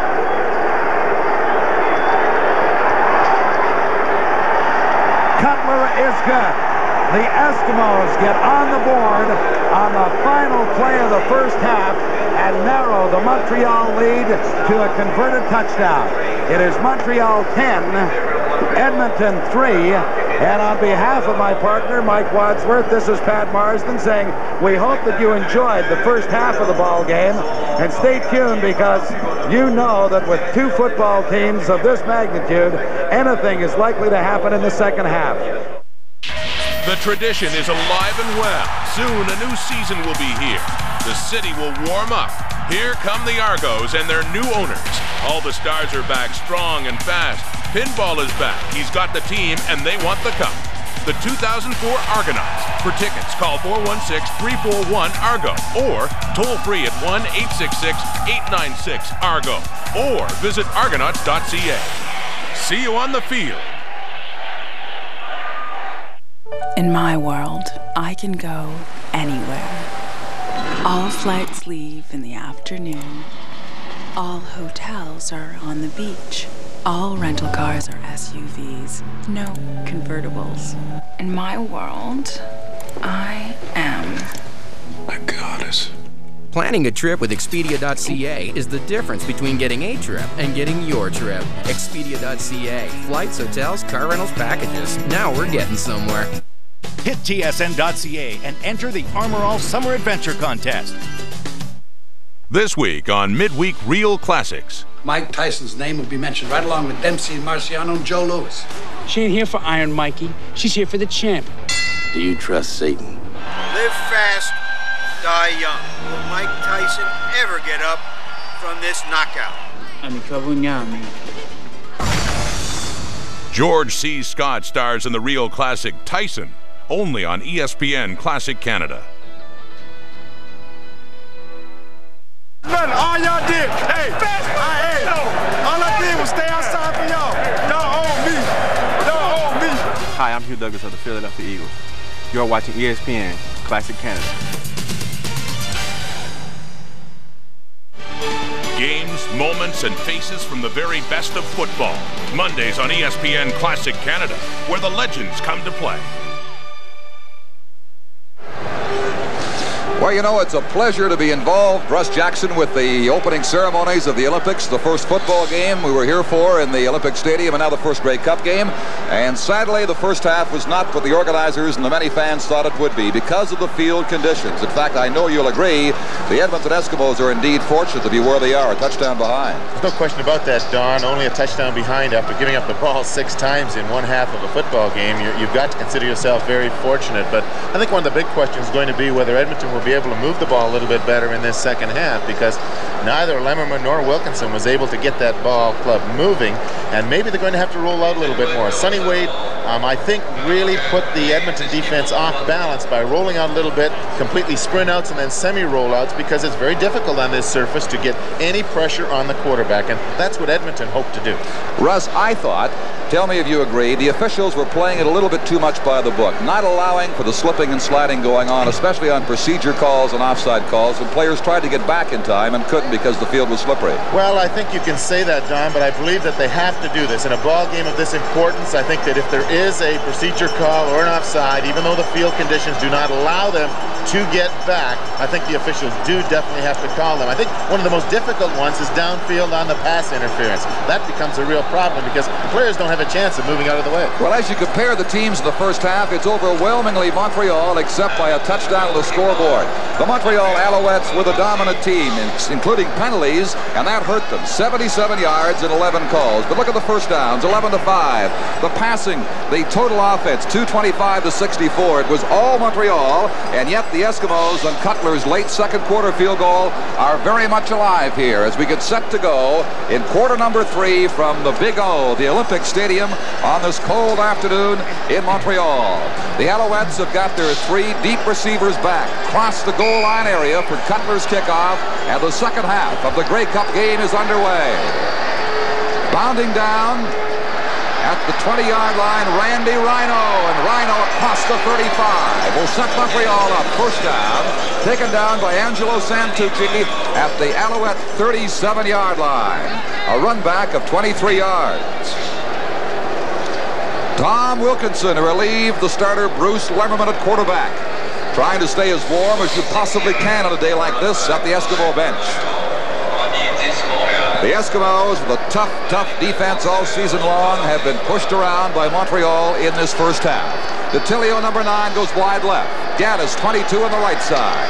Cutler is good. The Eskimos get on the board on the final play of the first half and narrow the Montreal lead to a converted touchdown. It is Montreal ten, Edmonton three, and on behalf of my partner, Mike Wadsworth, this is Pat Marsden saying we hope that you enjoyed the first half of the ball game, and stay tuned because you know that with two football teams of this magnitude, anything is likely to happen in the second half. The tradition is alive and well. Soon a new season will be here. The city will warm up. Here come the Argos and their new owners. All the stars are back strong and fast. Pinball is back. He's got the team and they want the cup. The two thousand four Argonauts. For tickets, call four one six, three four one, ARGO or toll free at one eight six six, eight nine six, ARGO or visit argonauts dot c a. See you on the field. In my world, I can go anywhere. All flights leave in the afternoon. All hotels are on the beach. All rental cars are S U Vs, no convertibles. In my world, I am a goddess. Planning a trip with Expedia dot c a is the difference between getting a trip and getting your trip. Expedia dot c a. Flights, hotels, car rentals, packages. Now we're getting somewhere. Hit T S N dot c a and enter the Armor All Summer Adventure Contest. This week on Midweek Real Classics. Mike Tyson's name will be mentioned right along with Dempsey and Marciano and Joe Louis. She ain't here for Iron Mikey. She's here for the champ. Do you trust Satan? Live fast, die young. Will Mike Tyson ever get up from this knockout? George C. Scott stars in the real classic Tyson, only on E S P N Classic Canada. Nothing. All y'all did, hey, I, hey, all I did was stay outside for y'all. Y'all owe me. Y'all owe me. Hi, I'm Hugh Douglas of the Philadelphia Eagles. You're watching E S P N Classic Canada. Games, moments, and faces from the very best of football. Mondays on E S P N Classic Canada, where the legends come to play. Well, you know, it's a pleasure to be involved, Russ Jackson, with the opening ceremonies of the Olympics, the first football game we were here for in the Olympic Stadium, and now the first Grey Cup game. And sadly, the first half was not what the organizers and the many fans thought it would be because of the field conditions. In fact, I know you'll agree, the Edmonton Eskimos are indeed fortunate to be where they are, a touchdown behind. There's no question about that, Don. Only a touchdown behind after giving up the ball six times in one half of a football game. You're, you've got to consider yourself very fortunate. But I think one of the big questions is going to be whether Edmonton will be able to move the ball a little bit better in this second half, because neither Lemmerman nor Wilkinson was able to get that ball club moving, and maybe they're going to have to roll out a little bit more. Sonny Wade, um, I think, really put the Edmonton defense off balance by rolling out a little bit, completely sprint outs and then semi-rollouts, because it's very difficult on this surface to get any pressure on the quarterback, and that's what Edmonton hoped to do. Russ, I thought, tell me if you agree, the officials were playing it a little bit too much by the book, not allowing for the slipping and sliding going on, especially on procedure calls and offside calls, when players tried to get back in time and couldn't because the field was slippery. Well, I think you can say that, Don, but I believe that they have to do this. In a ball game of this importance, I think that if there is a procedure call or an offside, even though the field conditions do not allow them to get back, I think the officials do definitely have to call them. I think one of the most difficult ones is downfield on the pass interference. That becomes a real problem because players don't have a chance of moving out of the way. Well, as you compare the teams in the first half, it's overwhelmingly Montreal, except by a touchdown on the scoreboard. The Montreal Alouettes were the dominant team, including penalties, and that hurt them. seventy-seven yards and eleven calls. But look at the first downs, eleven to five. The passing, the total offense, two twenty-five to sixty-four. It was all Montreal, and yet the Eskimos on Cutler's late second quarter field goal are very much alive here as we get set to go in quarter number three from the Big O, the Olympic Stadium, on this cold afternoon in Montreal. The Alouettes have got their three deep receivers back, cross the goal line area for Cutler's kickoff, and the second half of the Grey Cup game is underway. Bounding down at the twenty-yard line, Randy Rhino, and Rhino across the thirty-five will set Montreal up. First down, taken down by Angelo Santucci at the Alouette thirty-seven-yard line. A run back of twenty-three yards. Tom Wilkinson relieved the starter Bruce Lemmerman at quarterback, trying to stay as warm as you possibly can on a day like this at the Eskimo bench. The Eskimos, with a tough, tough defense all season long, have been pushed around by Montreal in this first half. DeTilio, number nine, goes wide left. Gaddis, twenty-two, on the right side.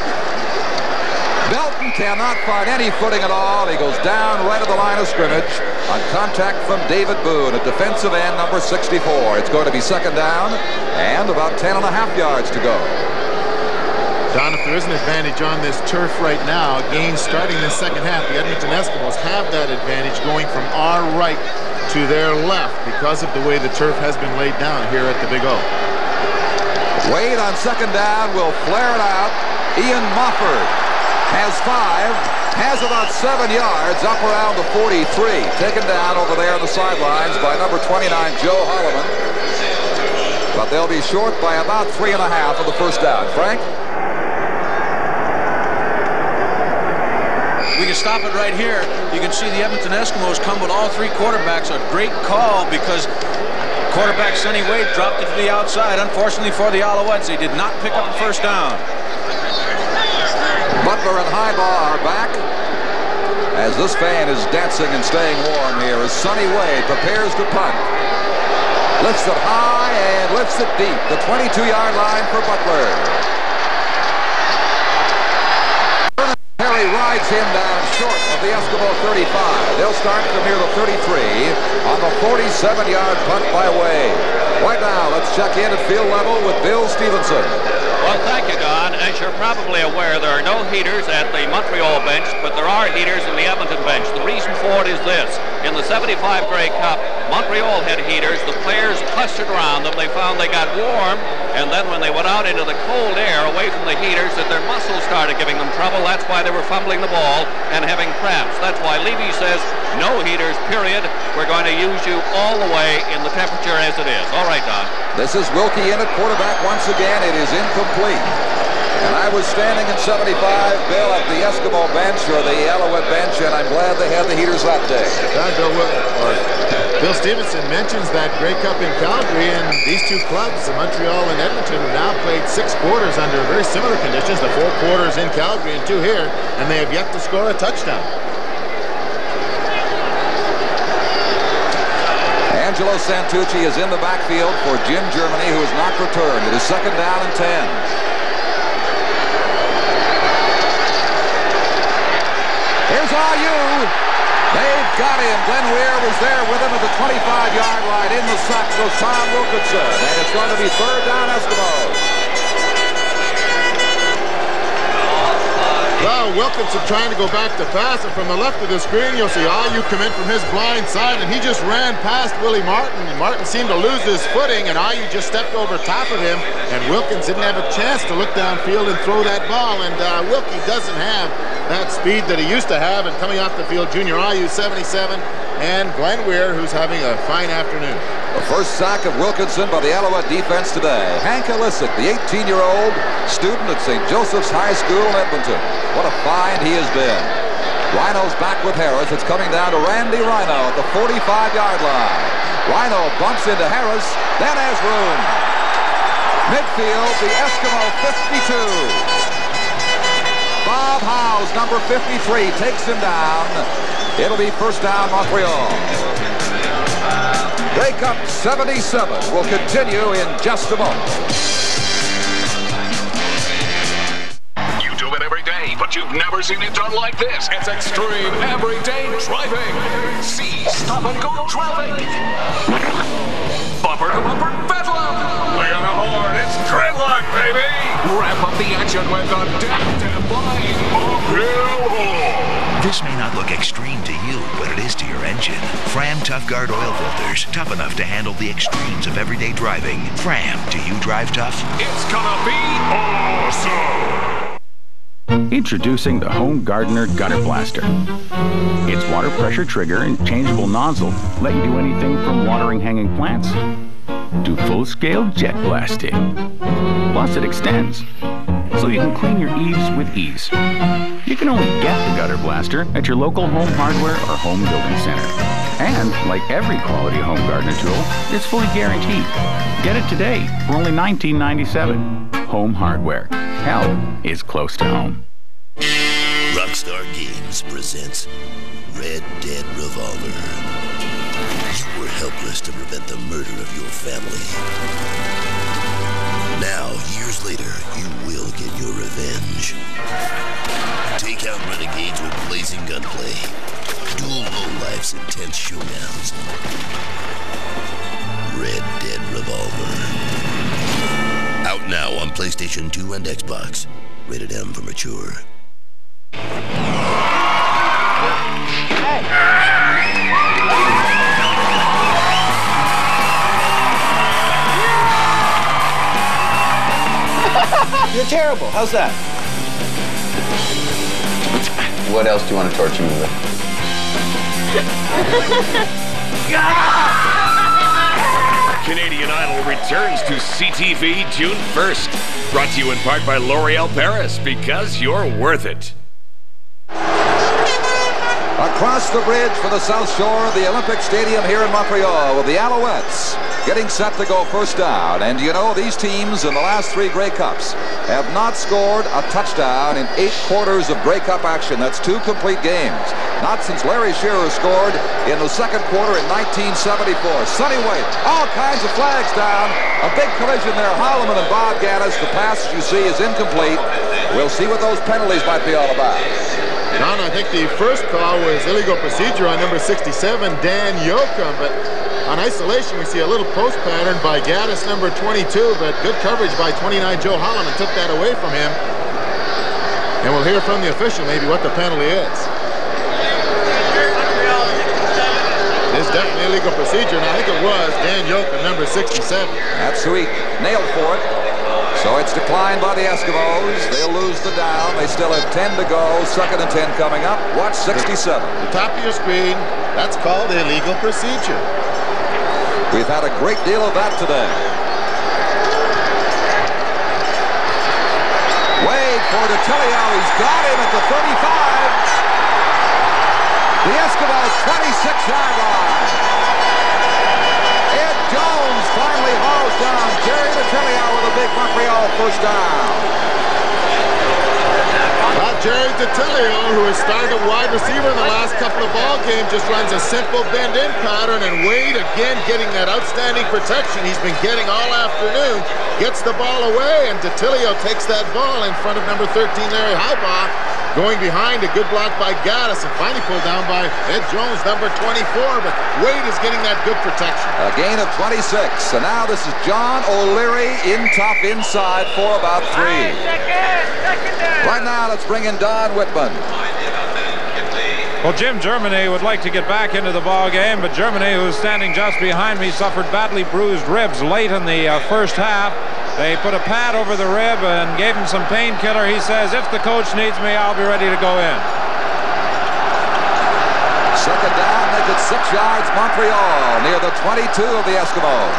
Belton cannot find any footing at all. He goes down right at the line of scrimmage on contact from David Boone, at defensive end, number sixty-four. It's going to be second down and about ten and a half yards to go. Don, if there is an advantage on this turf right now, again, starting the second half, the Edmonton Eskimos have that advantage going from our right to their left because of the way the turf has been laid down here at the Big O. Wade on second down will flare it out. Ian Mofford has five, has about seven yards up around the forty-three. Taken down over there on the sidelines by number twenty-nine, Joe Holloman. But they'll be short by about three and a half of the first down. Frank? We can stop it right here. You can see the Edmonton Eskimos come with all three quarterbacks. A great call because quarterback Sonny Wade dropped it to the outside. Unfortunately for the Alouettes, they did not pick up a first down. Butler and Highbaugh are back as this fan is dancing and staying warm here as Sonny Wade prepares to punt. Lifts it high and lifts it deep. The twenty-two-yard line for Butler. Perry rides him down short of the Eskimo thirty-five. They'll start from near the thirty-three on the forty-seven-yard punt by Wade. Right now, let's check in at field level with Bill Stevenson. Well, thank you, Don. As you're probably aware, there are no heaters at the Montreal bench, but there are heaters in the Edmonton bench. The reason for it is this. In the seventy-five Grey Cup, Montreal had heaters. The players clustered around them. They found they got warm, and then when they went out into the cold air away from the heaters, that their muscles started giving them trouble. That's why they were fumbling the ball and having cramps. That's why Levy says, no heaters, period. We're going to use you all the way in the temperature as it is. All right, Don. This is Wilkie in at quarterback once again. It is incomplete. And I was standing in seventy-five, Bill, at the Eskimo bench or the Alouette bench, and I'm glad they had the heaters that day. Don, Bill, or Bill Stevenson mentions that Grey Cup in Calgary, and these two clubs, the Montreal and Edmonton, have now played six quarters under very similar conditions, the four quarters in Calgary and two here, and they have yet to score a touchdown. Angelo Santucci is in the backfield for Jim Germany, who has not returned. It is second down and ten. Here's R U. They've got him. Glenn Weir was there with him at the twenty-five-yard line. In the sack goes Tom Wilkinson. And it's going to be third down Eskimos. Well, now Wilkinson trying to go back to pass, and from the left of the screen, you'll see Ayu come in from his blind side, and he just ran past Willie Martin. And Martin seemed to lose his footing, and Ayu just stepped over top of him, and Wilkins didn't have a chance to look downfield and throw that ball. And uh, Wilkie doesn't have that speed that he used to have. And coming off the field, Junior Ayu, seventy-seven, and Glenn Weir, who's having a fine afternoon. The first sack of Wilkinson by the Alouette defense today. Hank Illicek, the eighteen-year-old student at Saint Joseph's High School in Edmonton. What a find he has been. Rhino's back with Harris. It's coming down to Randy Rhino at the forty-five-yard line. Rhino bumps into Harris, then has room. Midfield, the Eskimo fifty-two. Bob Howes, number fifty-three, takes him down. It'll be first down, Montreal. Grey Cup seventy-seven will continue in just a moment. You do it every day, but you've never seen it done like this. It's extreme everyday driving. See stop and go driving. Bumper to bumper bedlam. Look at the horn, it's dreadlock, baby. Ramp up the action with the death defying uphill horn. This may not look extreme to you, but it is to your engine. Fram Tough Guard oil filters, tough enough to handle the extremes of everyday driving. Fram, do you drive tough? It's gonna be awesome! Introducing the Home Gardener Gutter Blaster. Its water pressure trigger and changeable nozzle let you do anything from watering hanging plants to full-scale jet blasting. Plus, it extends, so you can clean your eaves with ease. You can only get the Gutter Blaster at your local Home Hardware or Home Building Center. And, like every quality home gardener tool, it's fully guaranteed. Get it today for only nineteen ninety-seven dollars. Home Hardware. Hell is close to home. Rockstar Games presents Red Dead Revolver. You were helpless to prevent the murder of your family. Now, years later, you will get your revenge. Take out renegades with blazing gunplay, dual lowlifes, intense showdowns. Red Dead Revolver. Out now on PlayStation two and Xbox. Rated M for mature. You're terrible. How's that? What else do you want to torture me with? Canadian Idol returns to C T V June first. Brought to you in part by L'Oreal Paris, because you're worth it. Across the bridge for the South Shore of the Olympic Stadium here in Montreal with the Alouettes getting set to go first down. And you know, these teams in the last three Grey Cups have not scored a touchdown in eight quarters of Grey Cup action. That's two complete games. Not since Larry Shearer scored in the second quarter in nineteen seventy-four. Sonny White, all kinds of flags down. A big collision there. Holloman and Bob Gaddis. The pass, as you see, is incomplete. We'll see what those penalties might be all about. Don, I think the first call was illegal procedure on number sixty-seven, Dan Yoakum, but on isolation, we see a little post pattern by Gaddis, number twenty-two, but good coverage by twenty-nine, Joe Holloman, took that away from him. And we'll hear from the official maybe what the penalty is. It's definitely illegal procedure, and I think it was Dan Yoakum, number sixty-seven. That's who he nailed for it. So it's declined by the Eskimos. They'll lose the down. They still have ten to go. Second and ten coming up. Watch sixty-seven. The top of your screen, that's called illegal procedure. We've had a great deal of that today. Wade for DeTillio. He's got him at the thirty-five. The Eskimos twenty-six-yard line. Ed Jones finally hauls down Jerry DeTillio with a big Montreal first down. Well, Jerry DeTillio, who has started at wide receiver in the last couple of ball games, just runs a simple bend-in pattern, and Wade again getting that outstanding protection he's been getting all afternoon. Gets the ball away, and DeTillio takes that ball in front of number thirteen, Larry Highbaugh. going behind. A good block by Gaddis, and finally pulled down by Ed Jones, number twenty-four. But Wade is getting that good protection. A gain of twenty-six. And now this is John O'Leary in tough inside for about three. Right now, let's bring in Don Whitman. Well, Jim Germany would like to get back into the ball game, but Germany, who's standing just behind me, suffered badly bruised ribs late in the uh, first half. They put a pad over the rib and gave him some painkiller. He says, if the coach needs me, I'll be ready to go in. Second down, make it six yards, Montreal, near the twenty-two of the Eskimos.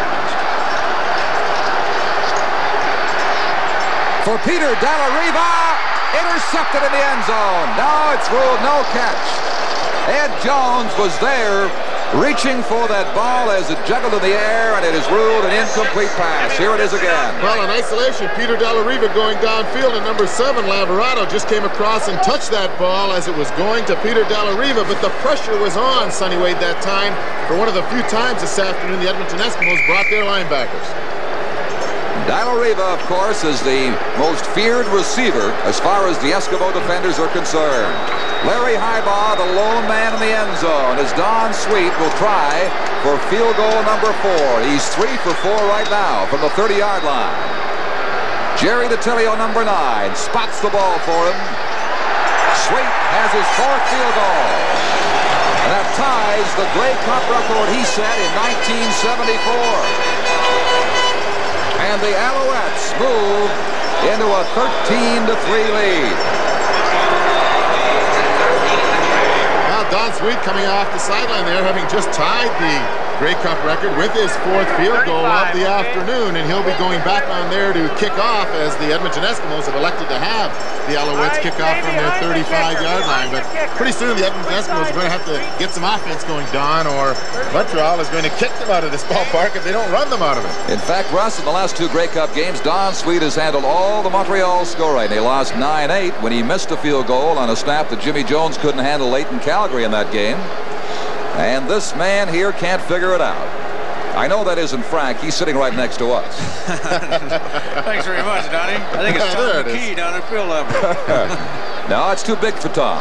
For Peter Dallariva, intercepted in the end zone. Now it's ruled no catch. Ed Jones was there reaching for that ball as it juggled in the air, and it is ruled an incomplete pass. Here it is again. Well, in isolation, Peter Dallariva going downfield, and number seven, Laverato, just came across and touched that ball as it was going to Peter Dallariva, but the pressure was on Sonny Wade that time. For one of the few times this afternoon, the Edmonton Eskimos brought their linebackers. Dallariva, of course, is the most feared receiver as far as the Eskimo defenders are concerned. Larry Highbaugh, the lone man in the end zone, as Don Sweet will try for field goal number four. He's three for four right now from the thirty-yard line. Jerry DiTilio, number nine, spots the ball for him. Sweet has his fourth field goal. And that ties the Grey Cup record he set in nineteen seventy-four. And the Alouettes move into a thirteen to three lead. Don Sweet coming off the sideline there, having just tied the Grey Cup record with his fourth field goal of the afternoon, and he'll be going back on there to kick off as the Edmonton Eskimos have elected to have the Alouettes kick off from their thirty-five-yard line. But pretty soon the Edmonton Eskimos are going to have to get some offense going, Don, or Montreal is going to kick them out of this ballpark if they don't run them out of it. In fact, Russ, in the last two Grey Cup games, Don Sweet has handled all the Montreal scoring. They lost nine eight when he missed a field goal on a snap that Jimmy Jones couldn't handle late in Calgary in that game. And this man here can't figure it out. I know that isn't Frank. He's sitting right next to us. Thanks very much, Donnie. I think it's Tom McKee down at field level. No, it's too big for Tom.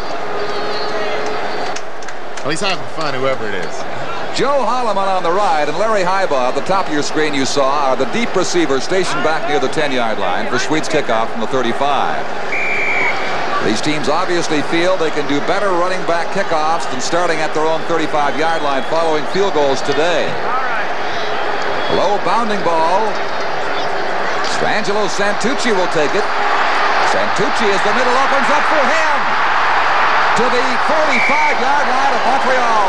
Well, he's having fun, whoever it is. Joe Holloman on the right and Larry Highbaugh at the top of your screen you saw are the deep receivers stationed back near the ten-yard line for Sweet's kickoff from the thirty-five. These teams obviously feel they can do better running back kickoffs than starting at their own thirty-five-yard line following field goals today. Low bounding ball. Angelo Santucci will take it. Santucci as the middle opens up for him to the forty-five-yard line of Montreal.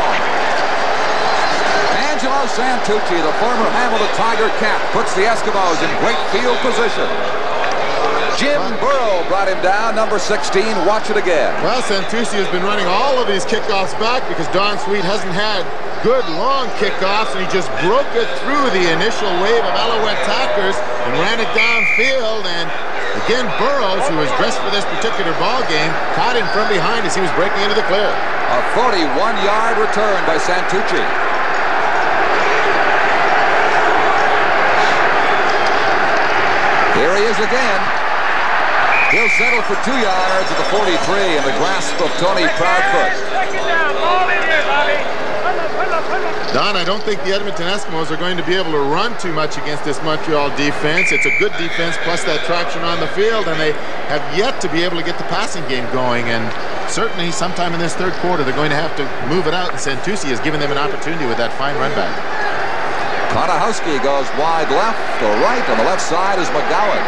Angelo Santucci, the former Hamilton Tiger Cat, puts the Eskimos in great field position. Jim Burrow brought him down, number sixteen. Watch it again. Well, Santucci has been running all of these kickoffs back because Don Sweet hasn't had good long kickoffs, and he just broke it through the initial wave of Alouette attackers and ran it downfield. And again, Burrows, who was dressed for this particular ball game, caught him from behind as he was breaking into the clear. A forty-one-yard return by Santucci. Here he is again. He'll settle for two yards at the forty-three in the grasp of Tony Proudfoot. Don, I don't think the Edmonton Eskimos are going to be able to run too much against this Montreal defense. It's a good defense plus that traction on the field, and they have yet to be able to get the passing game going. And certainly sometime in this third quarter, they're going to have to move it out, and Santucci has given them an opportunity with that fine run back. Konahowski goes wide left or right. On the left side is McGowan.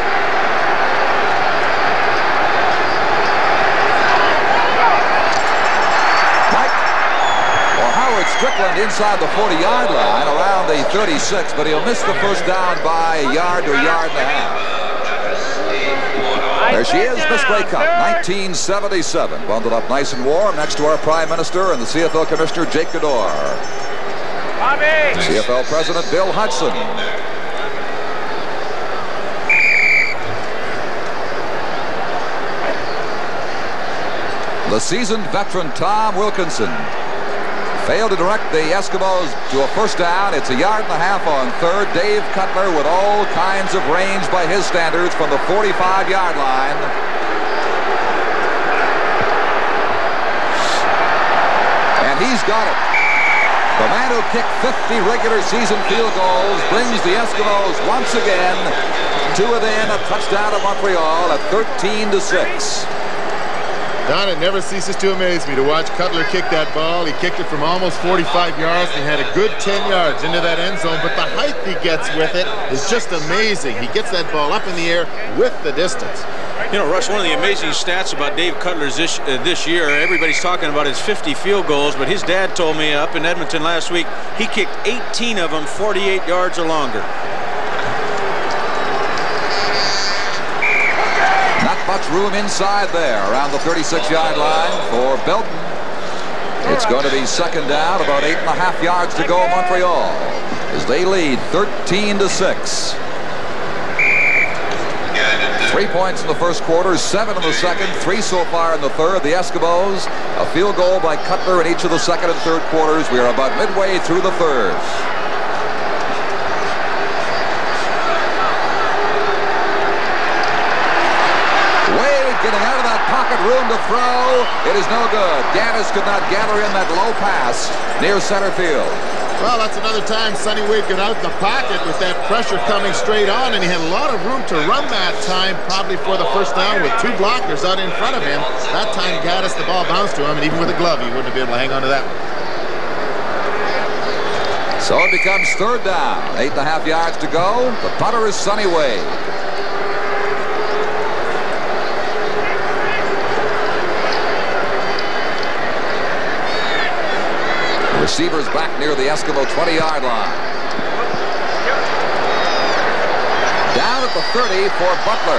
Strickland inside the forty-yard line around the thirty-six, but he'll miss the first down by a yard to a yard and a half. There she is, Miss Grey Cup, nineteen seventy-seven. Bundled up nice and warm next to our Prime Minister and the C F L Commissioner, Jake Gador. C F L President, Bill Hudson. The seasoned veteran, Tom Wilkinson, failed to direct the Eskimos to a first down. It's a yard and a half on third. Dave Cutler with all kinds of range by his standards from the forty-five-yard line. and he's got it. The man who kicked fifty regular season field goals brings the Eskimos once again to within a touchdown of Montreal at thirteen to six. Don, it never ceases to amaze me to watch Cutler kick that ball. He kicked it from almost forty-five yards, and he had a good ten yards into that end zone, but the height he gets with it is just amazing. He gets that ball up in the air with the distance. You know, Russ, one of the amazing stats about Dave Cutler's this, uh, this year, everybody's talking about his fifty field goals, but his dad told me up in Edmonton last week, he kicked eighteen of them forty-eight yards or longer. Not much room inside there around the thirty-six yard line for Belton. It's going to be second down, about eight and a half yards to go Montreal as they lead thirteen to six. Three points in the first quarter, seven in the second, three so far in the third. The Eskimos, a field goal by Cutler in each of the second and third quarters. We are about midway through the third. Wade getting out of that pocket, room to throw. It is no good. Gaddis could not gather in that low pass near center field. Well, that's another time Sonny Wade got out of the pocket with that pressure coming straight on, and he had a lot of room to run that time, probably for the first down with two blockers out in front of him. That time, Gaddis, the ball bounced to him, and even with a glove, he wouldn't have been able to hang on to that one. So it becomes third down. Eight and a half yards to go. The punter is Sonny Wade. Receivers back near the Eskimo twenty yard line. Down at the thirty for Butler.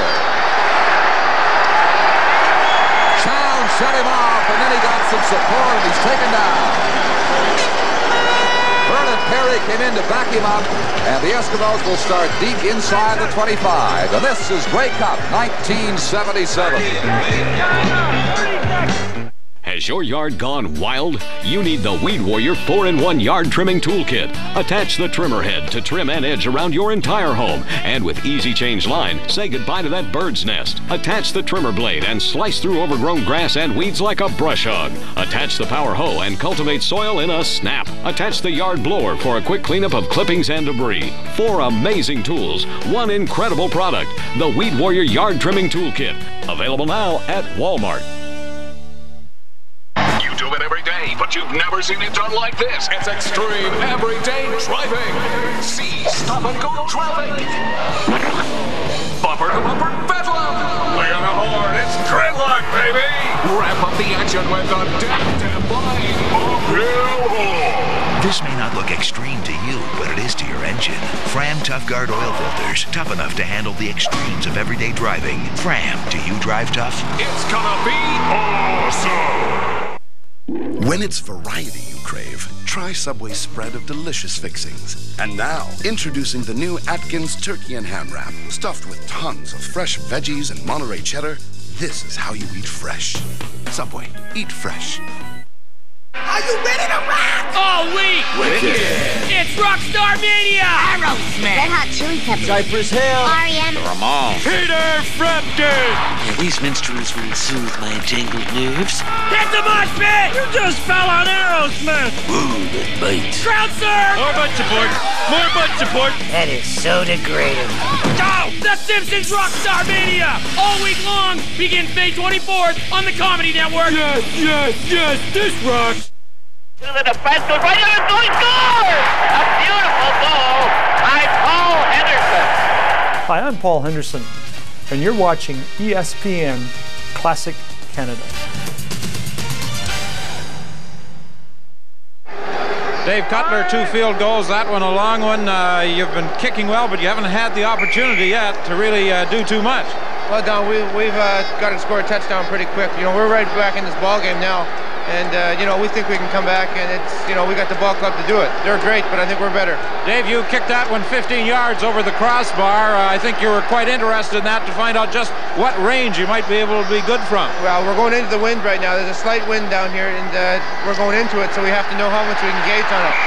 Chow shut him off, and then he got some support, and he's taken down. Vernon Perry came in to back him up, and the Eskimos will start deep inside the twenty-five. And this is Grey Cup nineteen seventy-seven. Has your yard gone wild? You need the Weed Warrior four in one Yard Trimming Toolkit. Attach the trimmer head to trim and edge around your entire home. And with Easy Change Line, say goodbye to that bird's nest. Attach the trimmer blade and slice through overgrown grass and weeds like a brush hog. Attach the power hoe and cultivate soil in a snap. Attach the yard blower for a quick cleanup of clippings and debris. Four amazing tools, one incredible product. The Weed Warrior Yard Trimming Toolkit. Available now at Walmart. Do it every day, but you've never seen it done like this. It's extreme everyday driving. See stop and go traffic. Bumper to bumper bedlam. Look at the horn, it's gridlock, baby. Ramp up the action with the damn damn line uphill horn. This may not look extreme to you, but it is to your engine. Fram Tough Guard oil filters, tough enough to handle the extremes of everyday driving. Fram, do you drive tough? It's gonna be awesome. When it's variety you crave, try Subway's spread of delicious fixings. And now, introducing the new Atkins Turkey and Ham Wrap, stuffed with tons of fresh veggies and Monterey cheddar. This is how you eat fresh. Subway, eat fresh. Are you ready to rock? All week! Wicked! It's Rockstar Mania! Aerosmith! Red Hot Chili Peppers! Cypress Hill! R E M! Ramones! Peter Frampton! These minstrels will soothe my jangled nerves. Hit the mosh pit! You just fell on Aerosmith! Ooh, that bites. Crowd surf! More butt support! More butt support! That is so degrading. Go! The Simpsons Rockstar Mania! All week long! Begins May twenty-fourth on the Comedy Network! Yes, yes, yes! This rocks! To the defense, goes right on and going score! A beautiful goal by Paul Henderson. Hi, I'm Paul Henderson, and you're watching E S P N Classic Canada. Dave Cutler, two field goals. That one a long one. Uh, you've been kicking well, but you haven't had the opportunity yet to really uh, do too much. Well, Don, we, we've uh, got to score a touchdown pretty quick. You know, we're right back in this ball game now. And, uh, you know, we think we can come back, and it's, you know, we got the ball club to do it. They're great, but I think we're better. Dave, you kicked that one fifteen yards over the crossbar. Uh, I think you were quite interested in that to find out just what range you might be able to be good from. Well, we're going into the wind right now. There's a slight wind down here, and uh, we're going into it, so we have to know how much we can gauge on it.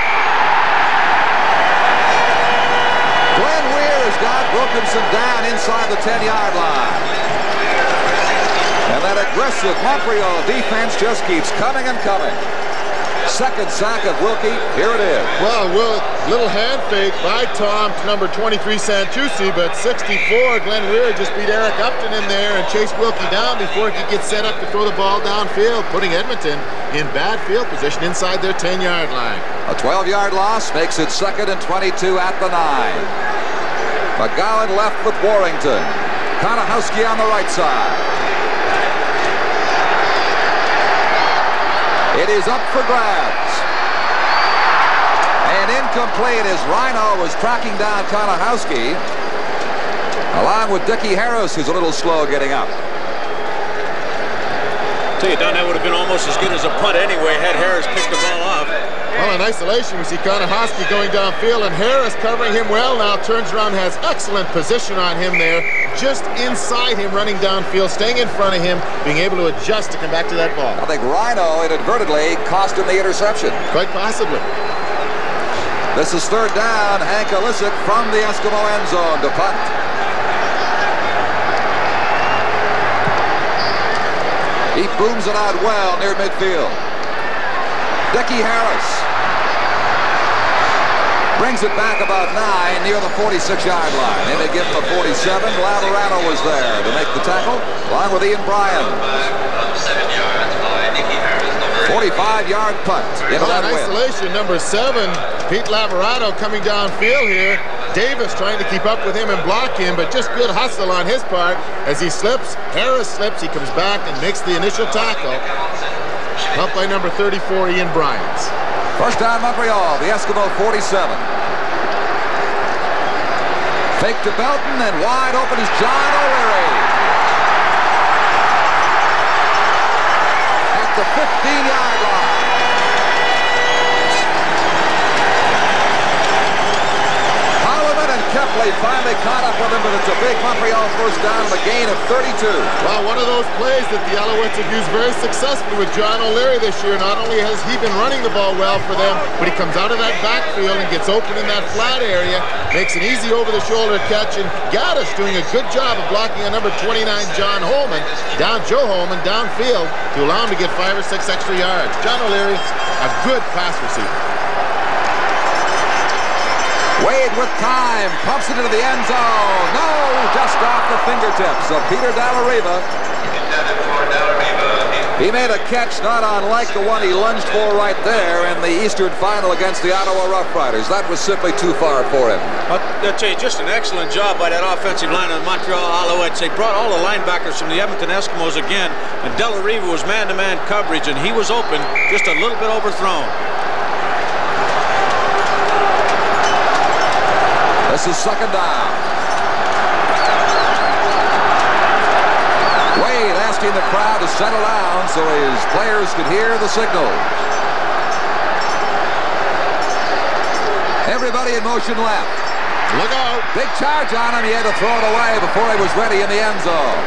Glenn Weir has got Wilkinson down inside the ten yard line. And that aggressive Montreal defense just keeps coming and coming. Second sack of Wilkie. Here it is. Well, Will, little hand fake by Tom to number twenty-three Santucci, but sixty-four Glenn Weir just beat Eric Upton in there and chased Wilkie down before he could get set up to throw the ball downfield, putting Edmonton in bad field position inside their ten-yard line. A twelve-yard loss makes it second and twenty-two at the nine. McGowan left with Warrington. Konahowski on the right side. It is up for grabs. And incomplete as Rhino was tracking down Konahowski, along with Dickie Harris, who's a little slow getting up. Tell you, Don, that would have been almost as good as a punt anyway had Harris picked the ball off. Well, in isolation, we see Konahowski going downfield, and Harris covering him well now, turns around, has excellent position on him there, just inside him, running downfield, staying in front of him, being able to adjust to come back to that ball. I think Rhino inadvertently cost him the interception. Quite possibly. This is third down. Hank Ilisic from the Eskimo end zone to punt. He booms it out well near midfield. Dickie Harris brings it back about nine near the forty-six-yard line. They may give him a forty-seven. Laverano was there to make the tackle, along with Ian Bryan. forty-five-yard punt. Well, in isolation, number seven, Pete Laverano coming downfield here. Davis trying to keep up with him and block him, but just good hustle on his part. As he slips, Harris slips, he comes back and makes the initial tackle. Helped by number thirty-four, Ian Bryant. First down, Montreal, the Eskimo forty-seven. Fake to Belton, and wide open is John O'Leary. At the fifteen-yard line. Holloman and Kepley finally caught up with him, but it's a big Montreal first down and a gain of thirty-two. Well, one of those plays that the Alouettes have used very successfully with John O'Leary this year. Not only has he been running the ball well for them, but he comes out of that backfield and gets open in that flat area, makes an easy over-the-shoulder catch, and Gaddis doing a good job of blocking on number twenty-nine, John Holman, down Joe Holman, downfield to allow him to get five or six extra yards. John O'Leary, a good pass receiver. Wade with time, pumps it into the end zone. No, just off the fingertips of Peter Dallariva. He made a catch not unlike the one he lunged for right there in the Eastern Final against the Ottawa Rough Riders. That was simply too far for him. I'll, I'll tell you, just an excellent job by that offensive line of the Montreal Alouettes. They brought all the linebackers from the Edmonton Eskimos again, and Dallariva was man-to-man coverage, and he was open, just a little bit overthrown. This is second down. Wade asking the crowd to settle down so his players could hear the signal. Everybody in motion left. Look out. Big charge on him. He had to throw it away before he was ready in the end zone.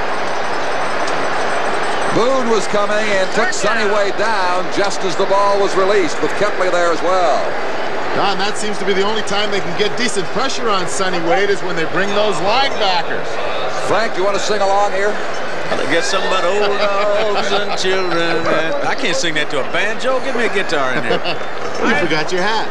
Boone was coming and took Sonny Wade down just as the ball was released, with Kepley there as well. Don, that seems to be the only time they can get decent pressure on Sonny Wade is when they bring those linebackers. Frank, you want to sing along here? I guess something about old dogs and children. And I can't sing that to a banjo. Give me a guitar in there. You forgot your hat.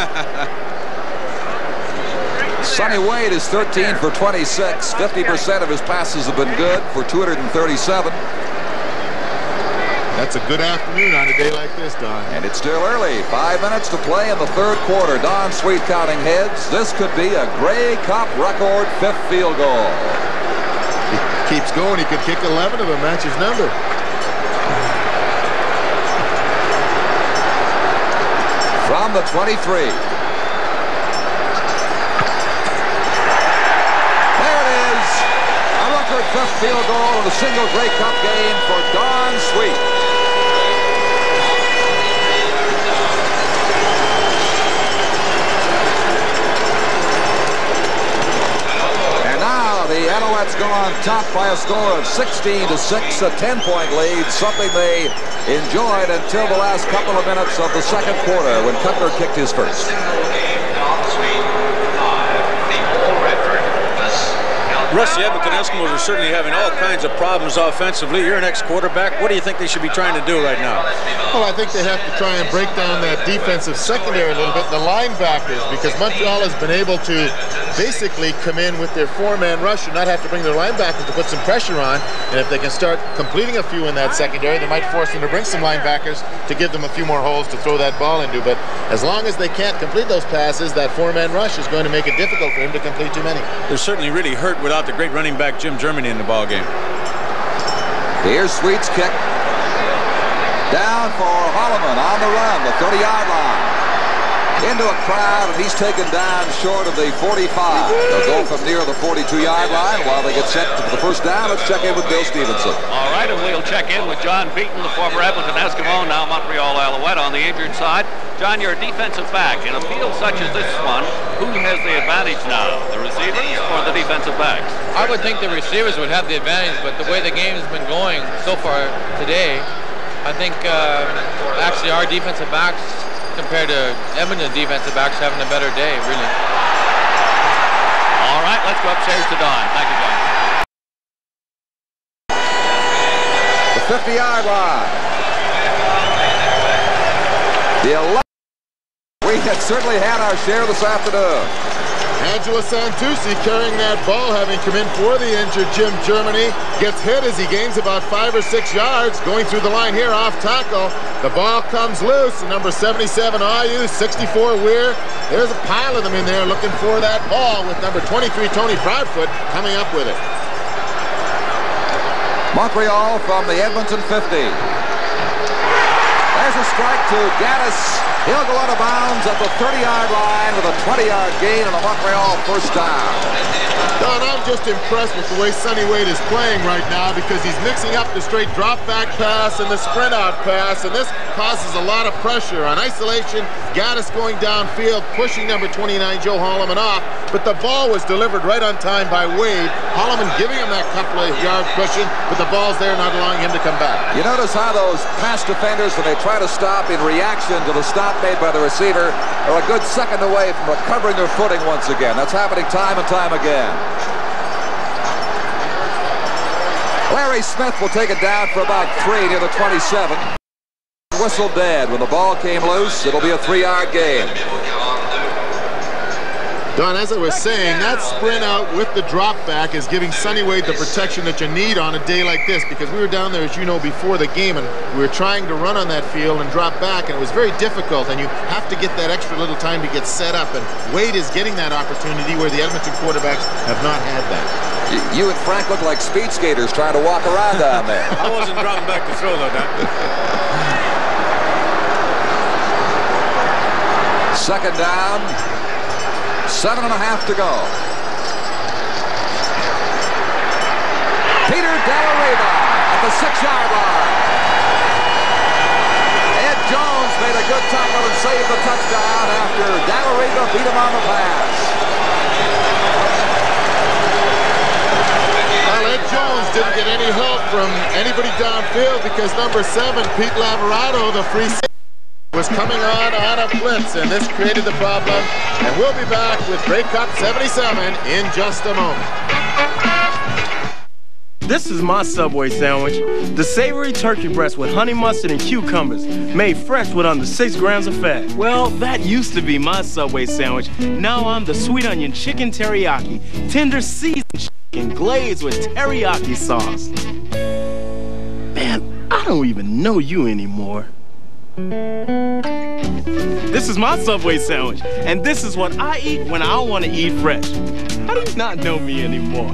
Sonny Wade is thirteen for twenty-six. fifty percent of his passes have been good for two hundred thirty-seven. That's a good afternoon on a day like this, Don. And it's still early. Five minutes to play in the third quarter. Don Sweet counting heads. This could be a Grey Cup record fifth field goal. He keeps going. He could kick eleven of them. Match his number. From the twenty-three. There it is. A record fifth field goal in a single Grey Cup game for Don Sweet. The Alouettes go on top by a score of sixteen to six, a ten-point lead, something they enjoyed until the last couple of minutes of the second quarter when Cutler kicked his first. Russ, the Edmonton Eskimos are certainly having all kinds of problems offensively. You're an ex-quarterback. What do you think they should be trying to do right now? Well, I think they have to try and break down that defensive secondary a little bit, the linebackers, because Montreal has been able to basically come in with their four-man rush and not have to bring their linebackers to put some pressure on. And if they can start completing a few in that secondary, they might force them to bring some linebackers to give them a few more holes to throw that ball into. But as long as they can't complete those passes, that four-man rush is going to make it difficult for him to complete too many. They're certainly really hurt without the great running back Jim Germany in the ball game. Here's Sweet's kick. Down for Holloman on the run, the thirty-yard line. Into a crowd, and he's taken down short of the forty-five. They'll go from near the forty-two-yard line while they get set to the first down. Let's check in with Bill Stevenson. All right, and we'll check in with John Beaton, the former Edmonton Eskimo, now Montreal Alouette on the injured side. John, you're a defensive back. In a field such as this one, who has the advantage now, the receivers or the defensive backs? I would think the receivers would have the advantage, but the way the game has been going so far today, I think uh, actually our defensive backs compared to Edmonton defensive backs having a better day, really. All right, let's go upstairs to Don. Thank you, John. The fifty-yard line. The eleven. We have certainly had our share this afternoon. Angelo Santucci carrying that ball, having come in for the injured Jim Germany. Gets hit as he gains about five or six yards. Going through the line here off tackle. The ball comes loose. Number seventy-seven, Ayu, sixty-four, Weir. There's a pile of them in there looking for that ball with number twenty-three, Tony Proudfoot, coming up with it. Montreal from the Edmonton fifty. There's a strike to Gaddis. He'll go out of bounds at the thirty-yard line with a twenty-yard gain and a Montreal first down. Don, I'm just impressed with the way Sonny Wade is playing right now because he's mixing up the straight drop-back pass and the sprint-out pass, and this causes a lot of pressure. On isolation, Gaddis going downfield, pushing number twenty-nine, Joe Holloman, off, but the ball was delivered right on time by Wade. Holloman giving him that couple of yard cushion, but the ball's there not allowing him to come back. You notice how those pass defenders, when they try to stop in reaction to the stop made by the receiver, are a good second away from recovering their footing once again. That's happening time and time again. Larry Smith will take it down for about three near the twenty-seven. Whistle dead. When the ball came loose, it'll be a three-yard gain. Don, as I was saying, that sprint out with the drop back is giving Sonny Wade the protection that you need on a day like this, because we were down there, as you know, before the game, and we were trying to run on that field and drop back, and it was very difficult, and you have to get that extra little time to get set up, and Wade is getting that opportunity where the Edmonton quarterbacks have not had that. You, you and Frank look like speed skaters trying to walk around down there. I wasn't dropping back to throw, though, Don. Second down. Seven and a half to go. Peter Della Riva at the six-yard line. Ed Jones made a good tackle and saved the touchdown after Della Riva beat him on the pass. Well, Ed Jones didn't get any help from anybody downfield because number seven, Pete Lamorato, the free safety, was coming on on a blitz, and this created the problem. And we'll be back with Grey Cup seventy-seven in just a moment. This is my Subway sandwich. The savory turkey breast with honey mustard and cucumbers, made fresh with under six grams of fat. Well, that used to be my Subway sandwich. Now I'm the sweet onion chicken teriyaki, tender seasoned chicken glazed with teriyaki sauce. Man, I don't even know you anymore. This is my Subway sandwich, and this is what I eat when I want to eat fresh. How do you not know me anymore?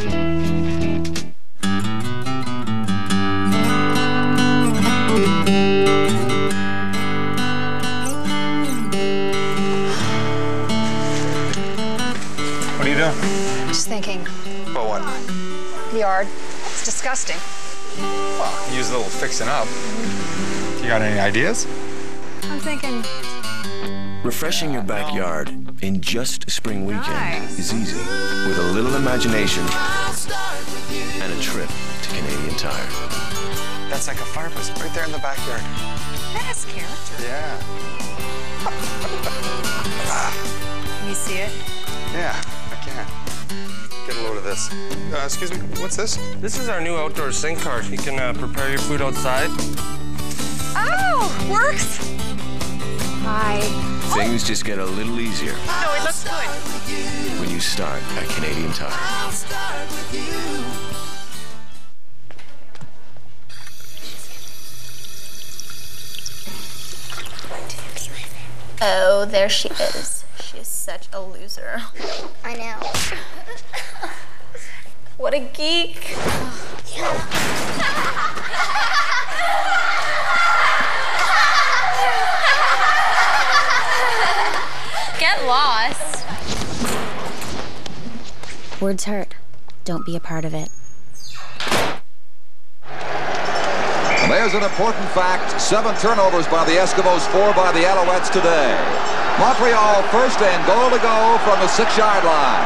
What are you doing? Just thinking. About what? The yard. It's disgusting. Well, use a little fixing up. You got any ideas? I'm thinking. Refreshing your backyard in just a spring weekend Nice. is easy with a little imagination and a trip to Canadian Tire. That's like a fireplace right there in the backyard. That has character. Yeah. Can you see it? Yeah, I can. Get a load of this. this. Uh, excuse me, what's this? This is our new outdoor sink cart. You can uh, prepare your food outside. Oh, works. Hi. Things just get a little easier. No, it looks good. When you start at Canadian Tire. I'll start with you. Oh, there she is. She is such a loser. I know. What a geek. Get lost. Words hurt. Don't be a part of it. There's an important fact. Seven turnovers by the Eskimos, four by the Alouettes today. Montreal first and goal to go from the six-yard line.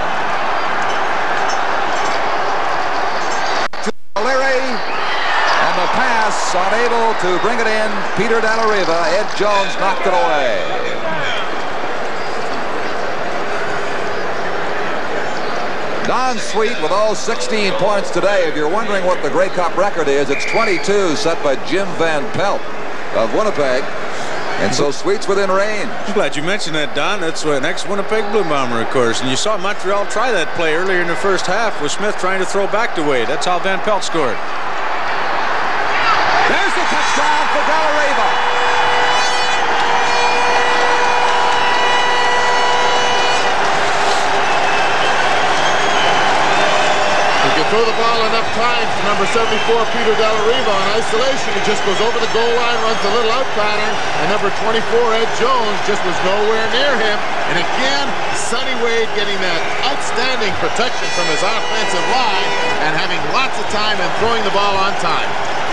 To O'Leary, and the pass unable to bring it in. Peter De La Riva. Ed Jones knocked it away. Don Sweet with all sixteen points today. If you're wondering what the Grey Cup record is, it's twenty-two set by Jim Van Pelt of Winnipeg. And so Sweet's within range. I'm glad you mentioned that, Don. That's an ex-Winnipeg Blue Bomber, of course. And you saw Montreal try that play earlier in the first half with Smith trying to throw back to Wade. That's how Van Pelt scored. There's the touchdown for De La Riva. Throw the ball enough times to number seventy-four, Peter De La Riva, on isolation. He just goes over the goal line, runs a little out pattern, and number twenty-four, Ed Jones, just was nowhere near him. And again, Sonny Wade getting that outstanding protection from his offensive line and having lots of time and throwing the ball on time.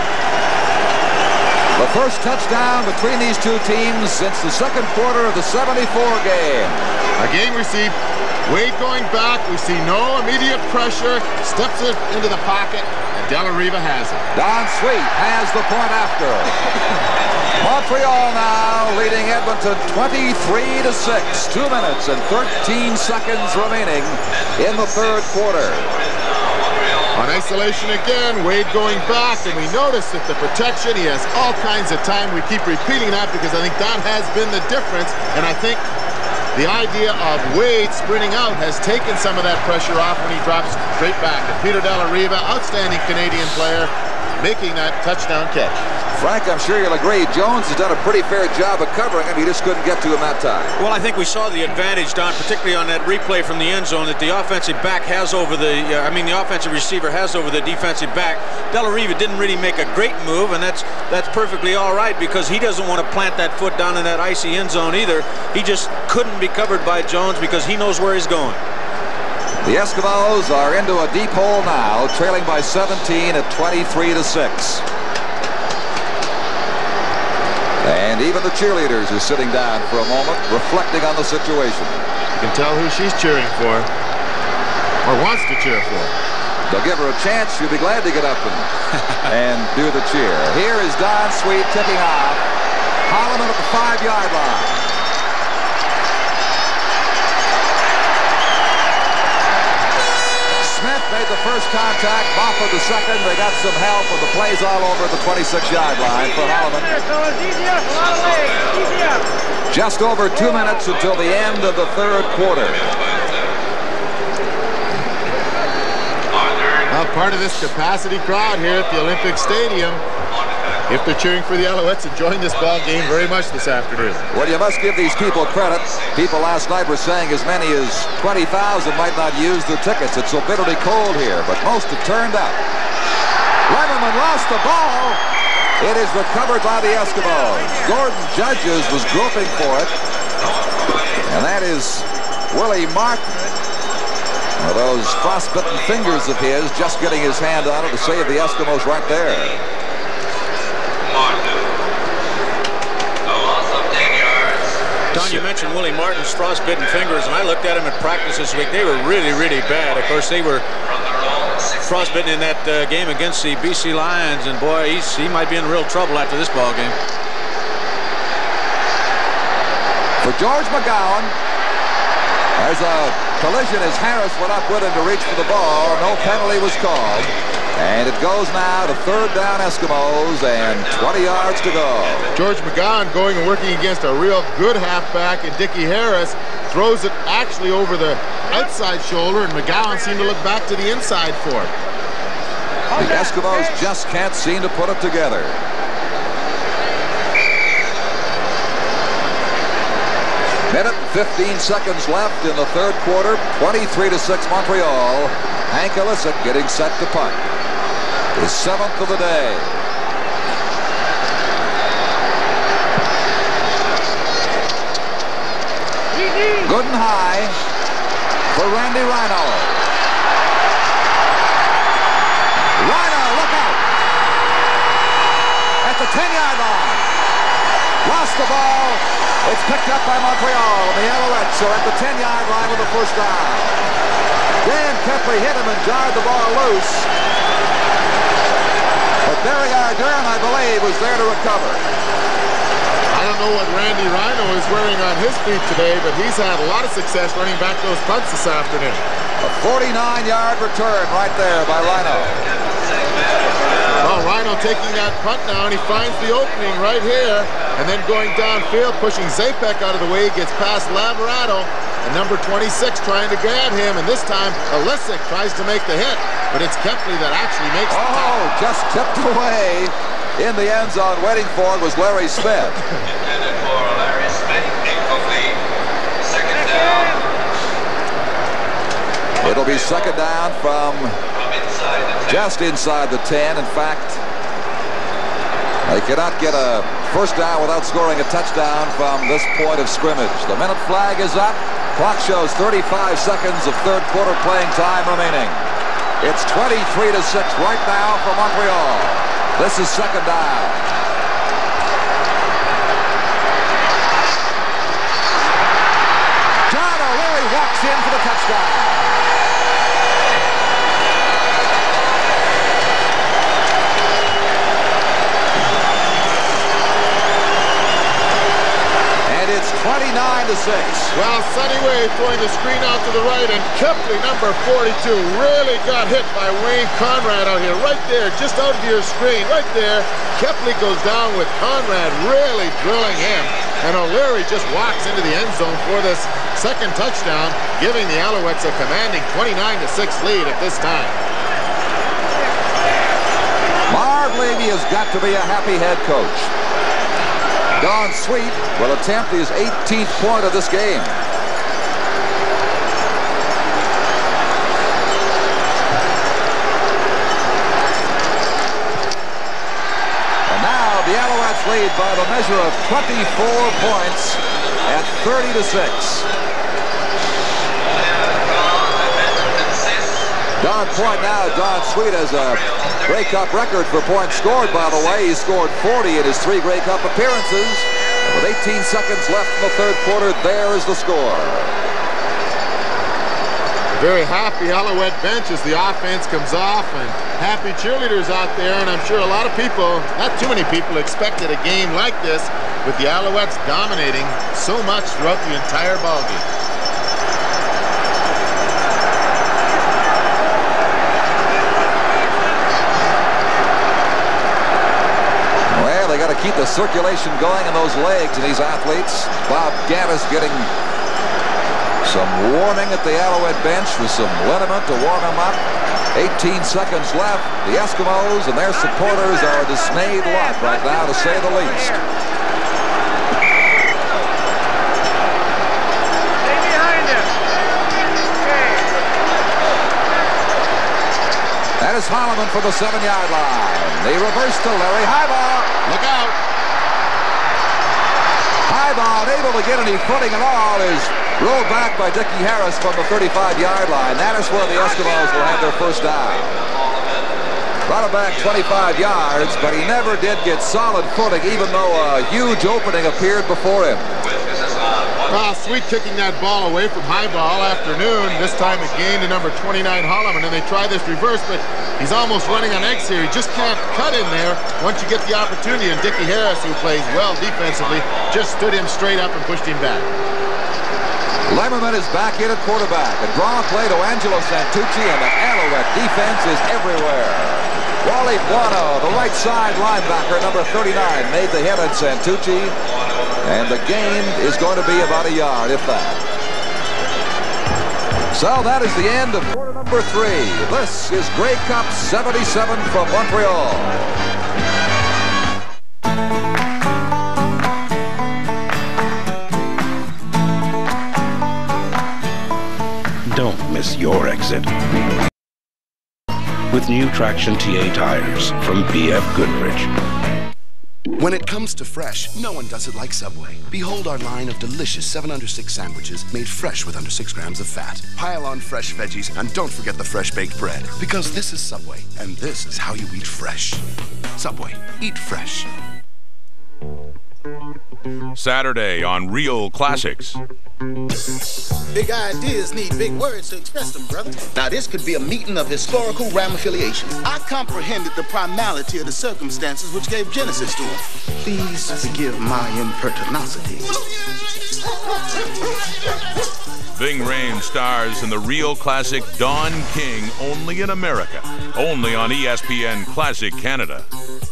The first touchdown between these two teams since the second quarter of the seventy-four game. A game received. Wade going back, we see no immediate pressure, steps it into the pocket, and De La Riva has it. Don Sweet has the point after. Montreal now leading Edmonton twenty-three to six. Two minutes and thirteen seconds remaining in the third quarter. On isolation again, Wade going back, and we notice that the protection, he has all kinds of time. We keep repeating that because I think that has been the difference, and I think the idea of Wade sprinting out has taken some of that pressure off when he drops straight back. And Peter De La Riva, outstanding Canadian player, making that touchdown catch. Frank, I'm sure you'll agree, Jones has done a pretty fair job of covering him. He just couldn't get to him that time. Well, I think we saw the advantage, Don, particularly on that replay from the end zone that the offensive back has over the, uh, I mean, the offensive receiver has over the defensive back. De La Riva didn't really make a great move, and that's that's perfectly all right because he doesn't want to plant that foot down in that icy end zone either. He just couldn't be covered by Jones because he knows where he's going. The Eskimos are into a deep hole now, trailing by seventeen at twenty-three to six. And even the cheerleaders are sitting down for a moment, reflecting on the situation. You can tell who she's cheering for, or wants to cheer for. They'll give her a chance. She'll be glad to get up and, and do the cheer. Here is Don Sweet kicking off. Holloman at the five-yard line. Smith made the first contact, Moffat the second. They got some help, and the play's all over the twenty-six-yard line for Holloman. Just over two minutes until the end of the third quarter. Well, part of this capacity crowd here at the Olympic Stadium, if they're cheering for the Alouettes, enjoying this ball game very much this afternoon. Well, you must give these people credit. People last night were saying as many as twenty thousand might not use their tickets. It's so bitterly cold here, but most have turned out. Lemmerman lost the ball. It is recovered by the Eskimos. Gordon Judges was groping for it. And that is Willie Martin. One of those frostbitten fingers of his just getting his hand on it to save the Eskimos right there. Don, you mentioned Willie Martin's frostbitten fingers, and I looked at him at practice this week. They were really, really bad. Of course, they were frostbitten in that uh, game against the B C Lions, and boy, he's, he might be in real trouble after this ball game. For George McGowan, There's a collision as Harris went up with him to reach for the ball. No penalty was called. And it goes now to third down Eskimos and twenty yards to go. George McGowan going and working against a real good halfback, and Dickie Harris throws it actually over the outside shoulder, and McGowan seemed to look back to the inside for it. The Eskimos just can't seem to put it together. Minute and fifteen seconds left in the third quarter. twenty-three to six Montreal. Hank Illicek getting set to punt. His seventh of the day. Good and high for Randy Rhino. Rhino, look out! At the ten-yard line. Lost the ball. It's picked up by Montreal. The Alouettes are at the ten-yard line with the first down. Dan Kepley hit him and jarred the ball loose. But Barry Ardern, I believe, was there to recover. I don't know what Randy Rhino is wearing on his feet today, but he's had a lot of success running back those punts this afternoon. A forty-nine-yard return right there by Rhino. Well, Rhino taking that punt now, and he finds the opening right here, and then going downfield, pushing Zapek out of the way. He gets past Laverato, and number twenty-six trying to grab him, and this time Illicek tries to make the hit, but it's Kepley that actually makes the tackle. Oh, just tipped away in the end zone. Waiting for it was Larry Smith. Intended for Larry Smith, incomplete. Second down. It'll be second down from just inside the ten. In fact, they cannot get a first down without scoring a touchdown from this point of scrimmage. The minute flag is up. Clock shows thirty-five seconds of third quarter playing time remaining. It's twenty-three to six right now for Montreal. This is second down. John O'Leary walks in for the touchdown. twenty-nine to six. Well, Sonny Way throwing the screen out to the right, and Kepley, number forty-two, really got hit by Wayne Conrad out here, right there, just out of your screen, right there. Kepley goes down with Conrad really drilling him, and O'Leary just walks into the end zone for this second touchdown, giving the Alouettes a commanding twenty-nine to six lead at this time. Marv Levy has got to be a happy head coach. Don Sweet will attempt his eighteenth point of this game. And now the Alouettes lead by the measure of twenty-four points at thirty to six. Don Point now, Don Sweet has a Grey Cup record for points scored, by the way. He scored forty in his three Grey Cup appearances. And with eighteen seconds left in the third quarter, there is the score. Very happy Alouette bench as the offense comes off, and happy cheerleaders out there, and I'm sure a lot of people, not too many people, expected a game like this with the Alouettes dominating so much throughout the entire ballgame. They got to keep the circulation going in those legs in these athletes. Bob Gaddis getting some warning at the Alouette bench with some liniment to warm him up. eighteen seconds left. The Eskimos and their supporters are a dismayed lot right now, to say the least. Stay behind him. That is Holloman for the seven-yard line. They reverse to Larry Highball. Look out. Highball, unable to get any footing at all, is rolled back by Dickie Harris from the thirty-five-yard line. That is where the Eskimos will have their first down. Brought it back twenty-five yards, but he never did get solid footing, even though a huge opening appeared before him. Well, Sweet kicking that ball away from Highball afternoon. This time it gained to number twenty-nine Holloman, and they try this reverse, but he's almost running on X here. He just can't cut in there once you get the opportunity, and Dickie Harris, who plays well defensively, just stood him straight up and pushed him back. Lemmerman is back in at quarterback. A draw play to Angelo Santucci, and the Alouette defense is everywhere. Wally Buono, the right side linebacker, number thirty-nine, made the hit on Santucci, and the gain is going to be about a yard, if that. So that is the end of quarter number three. This is Grey Cup seventy-seven from Montreal. Don't miss your exit with new Traction T A tires from B F Goodrich. When it comes to fresh, no one does it like Subway. Behold our line of delicious seven under six sandwiches made fresh with under six grams of fat. Pile on fresh veggies and don't forget the fresh baked bread, because this is Subway and this is how you eat fresh. Subway, eat fresh. Saturday on Real Classics. Big ideas need big words to express them, brother. Now, this could be a meeting of historical ramification. I comprehended the primality of the circumstances which gave genesis to it. Please forgive my impertinacity. Ving Rhames stars in the Real Classic Don King, only in America, only on E S P N Classic Canada.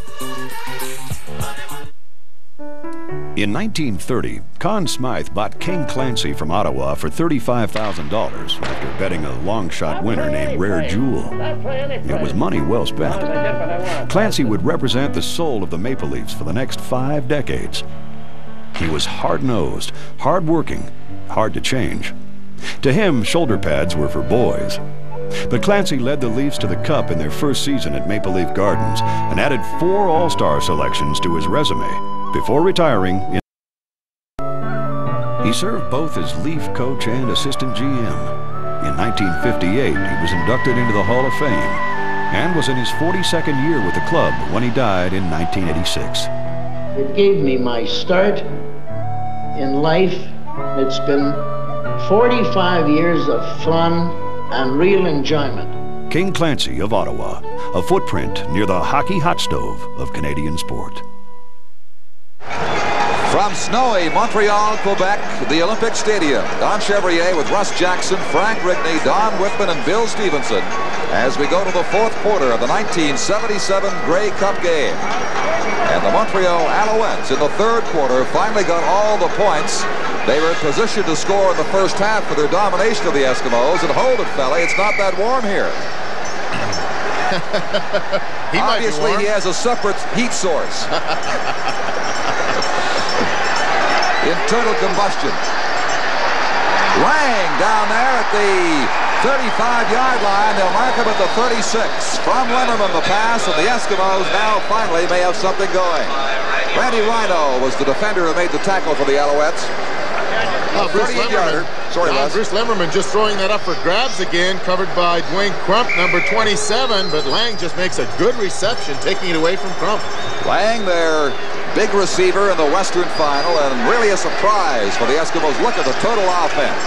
In nineteen thirty, Conn Smythe bought King Clancy from Ottawa for thirty-five thousand dollars after betting a long-shot winner named Rare Jewel. It was money well spent. Clancy would represent the soul of the Maple Leafs for the next five decades. He was hard-nosed, hard-working, hard to change. To him, shoulder pads were for boys. But Clancy led the Leafs to the Cup in their first season at Maple Leaf Gardens and added four All-Star selections to his resume before retiring. In he served both as Leaf coach and assistant G M. In nineteen fifty-eight, he was inducted into the Hall of Fame and was in his forty-second year with the club when he died in nineteen eighty-six. It gave me my start in life. It's been forty-five years of fun and real enjoyment. King Clancy of Ottawa, a footprint near the hockey hot stove of Canadian sport. From snowy Montreal, Quebec, the Olympic Stadium, Don Chevrier with Russ Jackson, Frank Rigney, Don Whitman, and Bill Stevenson as we go to the fourth quarter of the nineteen seventy-seven Grey Cup game. And the Montreal Alouettes in the third quarter finally got all the points. They were in position to score in the first half for their domination of the Eskimos. And hold it, fella, it's not that warm here. he Obviously, he has a separate heat source. Internal combustion. Lang down there at the thirty-five yard line. They'll mark him at the thirty-six. From Lemmerman, the pass, and the Eskimos now finally may have something going. Randy Rhino was the defender who made the tackle for the Alouettes. Oh, Bruce Lemmerman. Sorry, uh, Les. Bruce Lemmerman just throwing that up for grabs again, covered by Dwayne Crump, number twenty-seven, but Lang just makes a good reception, taking it away from Crump. Lang, their big receiver in the Western Final, and really a surprise for the Eskimos. Look at the total offense.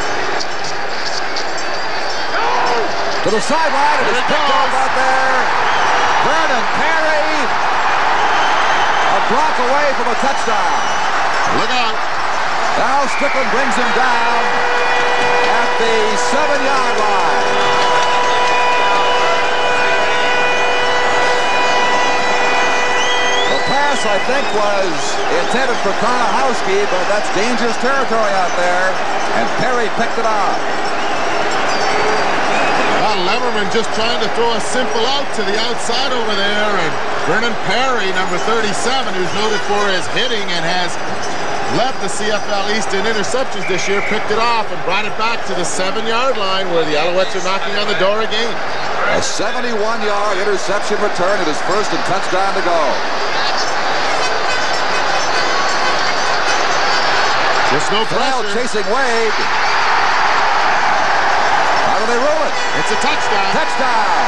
To the sideline, it is picked off out there. Vernon Perry, a block away from a touchdown. Look out. Now Strickland brings him down at the seven yard line. The pass, I think, was intended for Karnahowski, but that's dangerous territory out there, and Perry picked it off. Well, Lemmerman just trying to throw a simple out to the outside over there, and Vernon Perry, number thirty-seven, who's noted for his hitting and has led the C F L East in interceptions this year, picked it off and brought it back to the seven yard line where the Alouettes are knocking on the door again. A seventy-one yard interception return at his first and touchdown to go. Just no pressure. Chasing Wade. How do they rule it? It's a touchdown. Touchdown.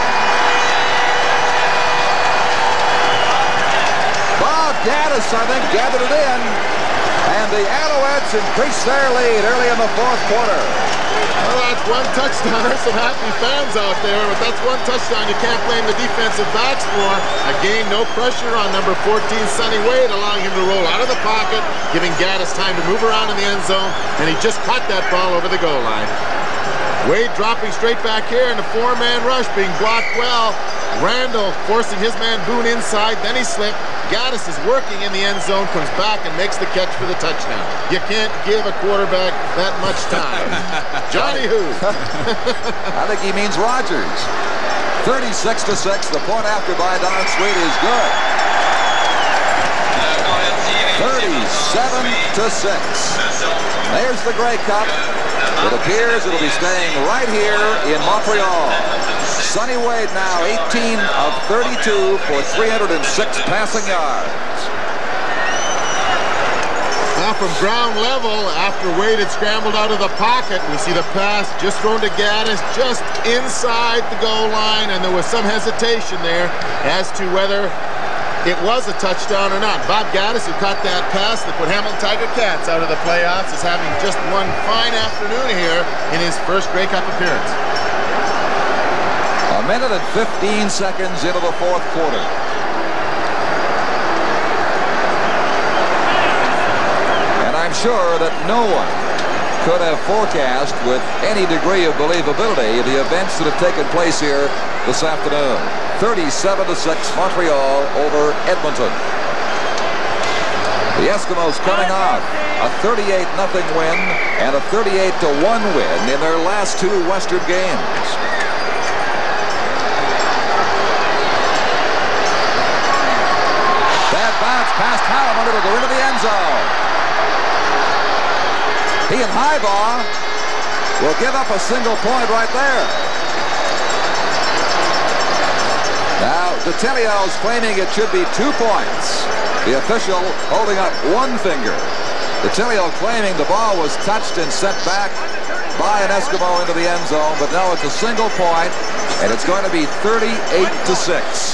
Bob Gaddis, I think, gathered it in. And the Alouettes increase their lead early in the fourth quarter. Well, that's one touchdown. There's some happy fans out there, but that's one touchdown you can't blame the defensive backs for. Again, no pressure on number fourteen, Sonny Wade, allowing him to roll out of the pocket, giving Gaddis time to move around in the end zone, and he just caught that ball over the goal line. Wade dropping straight back here in the four-man rush, being blocked well. Randall forcing his man Boone inside, then he slipped. Gaddis is working in the end zone, comes back and makes the catch for the touchdown. You can't give a quarterback that much time. Johnny who? I think he means Rogers. thirty-six to six. The point after by Don Sweet is good. thirty-seven to six. There's the Grey Cup. It appears it'll be staying right here in Montreal. Sonny Wade now eighteen of thirty-two for three hundred six passing yards. Now from ground level, after Wade had scrambled out of the pocket, we see the pass just thrown to Gaddis just inside the goal line, and there was some hesitation there as to whether it was a touchdown or not. Bob Gaddis, who caught that pass that put Hamilton Tiger Cats out of the playoffs, is having just one fine afternoon here in his first Grey Cup appearance. A minute and fifteen seconds into the fourth quarter. And I'm sure that no one could have forecast with any degree of believability the events that have taken place here this afternoon. thirty-seven to six, Montreal over Edmonton. The Eskimos coming off a thirty-eight nothing win and a thirty-eight to one win in their last two Western games. Bad bounce past Hallam, it'll go into the end zone. He and Highbaugh will give up a single point right there. Now, DeTilio's claiming it should be two points. The official holding up one finger. DeTilio claiming the ball was touched and sent back by an Eskimo into the end zone, but no, it's a single point, and it's going to be thirty-eight to six.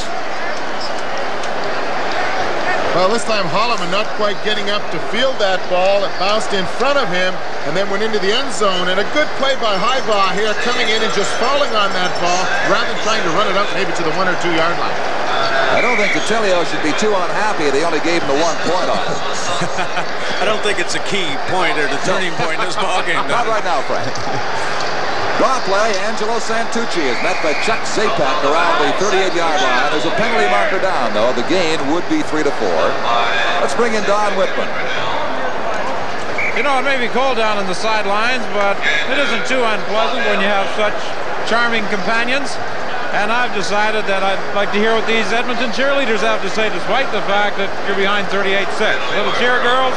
Well, this time Holloman not quite getting up to field that ball. It bounced in front of him and then went into the end zone. And a good play by Highbaugh here, coming in and just falling on that ball rather than trying to run it up maybe to the one or two yard line. I don't think DeTilio should be too unhappy they only gave him the one point on it. I don't think it's a key point or the turning point in this ballgame. Not right now, Frank. Draw play, Angelo Santucci is met by Chuck Zapak around the thirty-eight yard line. There's a penalty marker down, though. The gain would be three to four. Let's bring in Don Whitman. You know, it may be cold down on the sidelines, but it isn't too unpleasant when you have such charming companions. And I've decided that I'd like to hear what these Edmonton cheerleaders have to say, despite the fact that you're behind thirty-eight six. Little cheer, girls.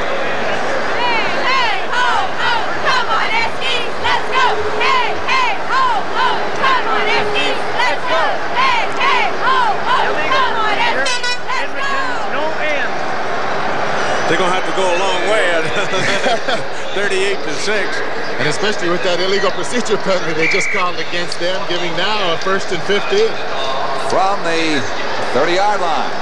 Hey, hey, ho, ho, come on, Eskies, let's go. Hey, hey, ho, ho, come on, Eskies, let's go. No end. They're going to have to go a long way at thirty-eight to six. And especially with that illegal procedure penalty they just called against them, giving now a first and fifteen. From the thirty yard line.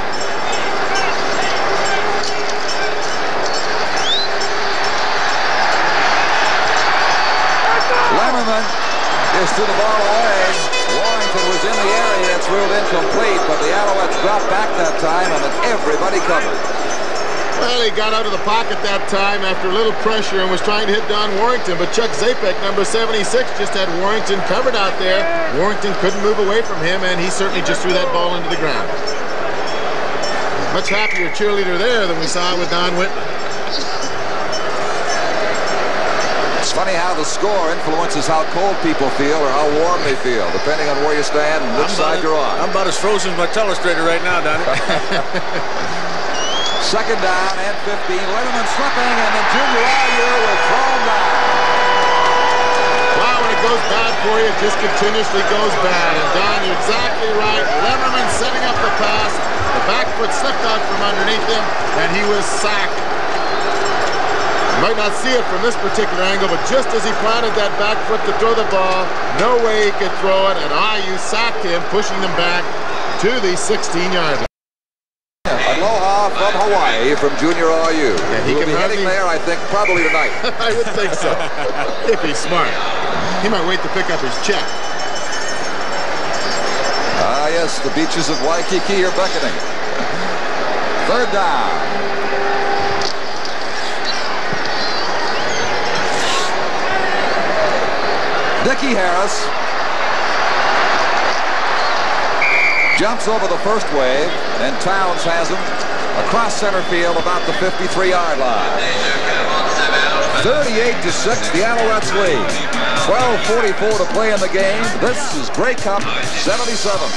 Lemmerman just threw the ball away. Warrington was in the area. It's ruled incomplete, but the Alouettes dropped back that time, and then everybody covered. Well, he got out of the pocket that time after a little pressure and was trying to hit Don Warrington, but Chuck Zapak, number seventy-six, just had Warrington covered out there. Warrington couldn't move away from him, and he certainly just threw that ball into the ground. Much happier cheerleader there than we saw with Don Whitman. It's funny how the score influences how cold people feel or how warm they feel, depending on where you stand and which side you're on. I'm about as frozen as my telestrator right now, Donnie. Second down and fifteen. Linneman slipping, and then Junior Ayer will throw him down. Wow, when it goes bad for you, it just continuously goes bad. And Don, you're exactly right. Lemmerman setting up the pass. The back foot slipped out from underneath him, and he was sacked. You might not see it from this particular angle, but just as he planted that back foot to throw the ball, no way he could throw it, and Ayer sacked him, pushing them back to the sixteen yard line. Aloha from Hawaii from Junior R U. Yeah, he He'll can be heading hardly- there, I think, probably tonight. I would think so. If he's smart. He might wait to pick up his check. Ah, yes, the beaches of Waikiki are beckoning. Third down. Dickie Harris jumps over the first wave, and Towns has him across center field about the fifty-three yard line. thirty-eight to six, the Alouettes lead. twelve forty-four to play in the game. This is Grey Cup seventy-seven.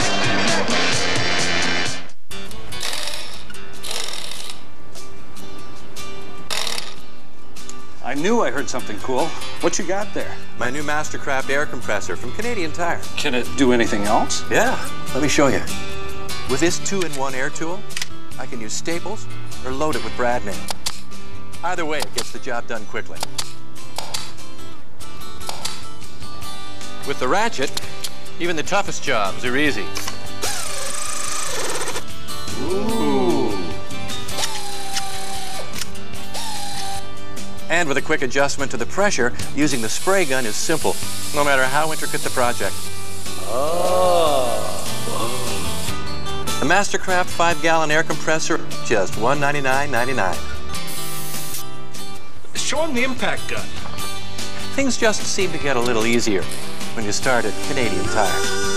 I knew I heard something cool. What you got there? My new Mastercraft air compressor from Canadian Tire. Can it do anything else? Yeah, let me show you. With this two in one air tool, I can use staples or load it with brad name. Either way, it gets the job done quickly. With the ratchet, even the toughest jobs are easy. Ooh. And with a quick adjustment to the pressure, using the spray gun is simple, no matter how intricate the project. Oh. The Mastercraft five gallon air compressor, just one ninety-nine ninety-nine. Show him the impact gun. Things just seem to get a little easier when you start at Canadian Tire.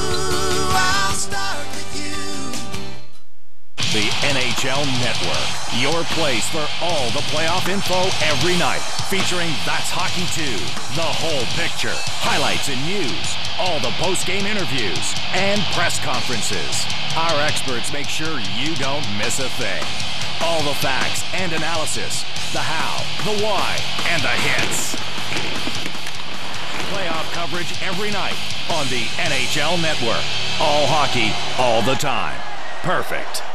The N H L Network, your place for all the playoff info every night, featuring That's Hockey two, the whole picture, highlights and news, all the post-game interviews, and press conferences. Our experts make sure you don't miss a thing. All the facts and analysis, the how, the why, and the hits. Playoff coverage every night on the N H L Network. All hockey, all the time. Perfect.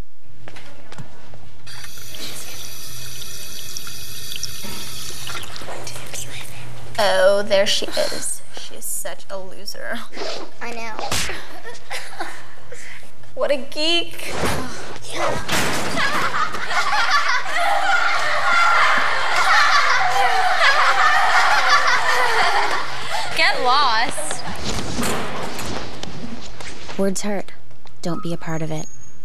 Oh, there she is. She is such a loser. I know. What a geek. Get lost. Words hurt. Don't be a part of it.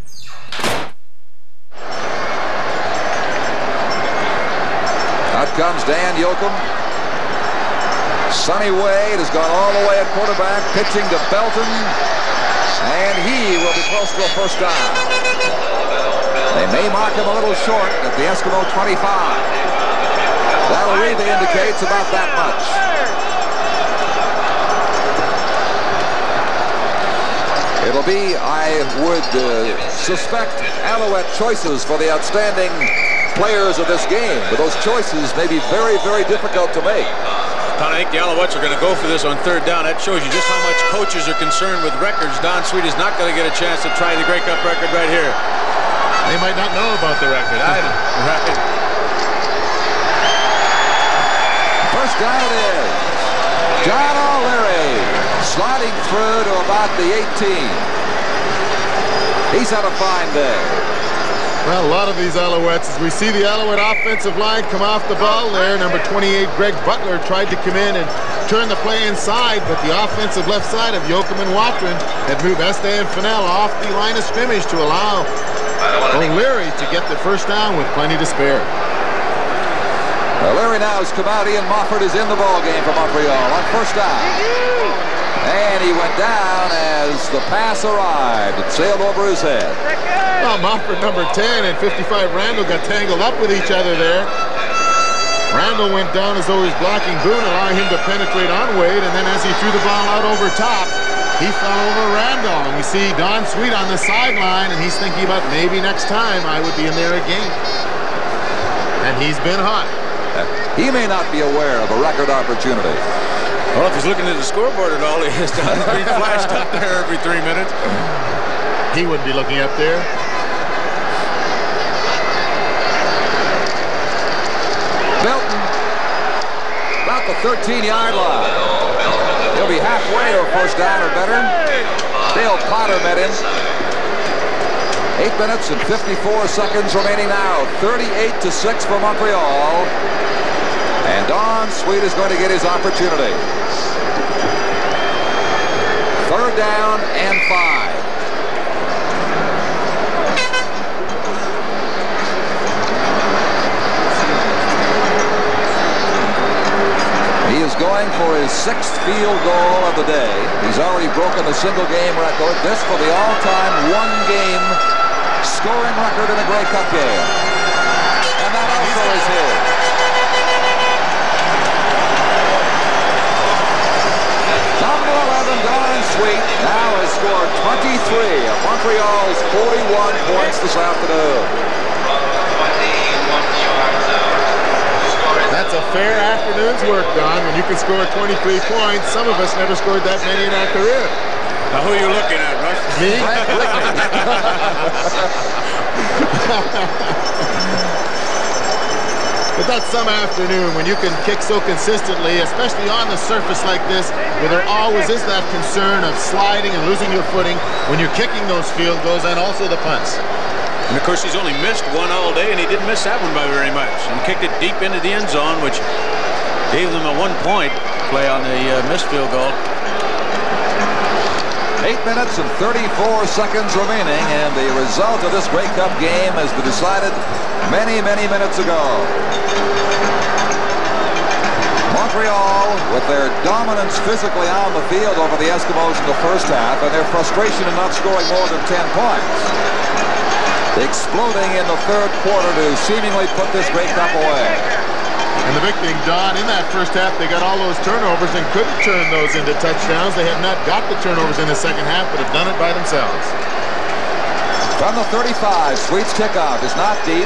Out comes Dan Yoakum. Sonny Wade has gone all the way at quarterback, pitching to Belton, and he will be close to a first down. They may mark him a little short at the Eskimo twenty-five. That'll really indicates about that much. It'll be, I would uh, suspect, Alouette choices for the outstanding players of this game, but those choices may be very, very difficult to make. I think the Alouettes are going to go for this on third down. That shows you just how much coaches are concerned with records. Don Sweet is not going to get a chance to try the Grey Cup record right here. They might not know about the record either. Right. First down it is. John O'Leary sliding through to about the eighteen. He's had a fine day. Well, a lot of these Alouettes, as we see the Alouette offensive line come off the ball there, number twenty-eight, Greg Butler, tried to come in and turn the play inside, but the offensive left side of Yoakum and Watron had moved Este and Fennell off the line of scrimmage to allow O'Leary to get the first down with plenty to spare. O'Leary now has come out. Ian Mofford is in the ball game for Montreal on first down. And he went down as the pass arrived. It sailed over his head. Well, Mofford, number ten, and fifty-five Randall got tangled up with each other there. Randall went down as though he was blocking Boone, allowing him to penetrate on Wade, and then as he threw the ball out over top, he fell over Randall. And we see Don Sweet on the sideline, and he's thinking about maybe next time I would be in there again. And he's been hot. He may not be aware of a record opportunity. Well, if he's looking at the scoreboard at all, he has to be flashed up there every three minutes. He wouldn't be looking up there. Belton, about the thirteen-yard line. He'll be halfway to a first down or better. Dale Potter met him. Eight minutes and fifty-four seconds remaining now. thirty-eight to six for Montreal. And Don Sweet is going to get his opportunity. Third down and five. He is going for his sixth field goal of the day. He's already broken the single game record. This for the all-time one-game scoring record in a Grey Cup game. And that also is his. Number eleven, Don Sweet, now has scored twenty-three of Montreal's forty-one points this afternoon. That's a fair afternoon's work, Don. When you can score twenty-three points, some of us never scored that many in our career. Now, who are you looking at, Russ? Me? But that's some afternoon when you can kick so consistently, especially on the surface like this, where there always is that concern of sliding and losing your footing when you're kicking those field goals and also the punts. And, of course, he's only missed one all day, and he didn't miss that one by very much. And kicked it deep into the end zone, which gave them a one-point play on the uh, missed field goal. Eight minutes and thirty-four seconds remaining, and the result of this Grey Cup game has been decided many, many minutes ago. Montreal, with their dominance physically on the field over the Eskimos in the first half, and their frustration in not scoring more than ten points, exploding in the third quarter to seemingly put this Grey Cup away. And the big thing, Don, in that first half, they got all those turnovers and couldn't turn those into touchdowns. They have not got the turnovers in the second half, but have done it by themselves. From the thirty-five, Sweet's kickoff is not deep.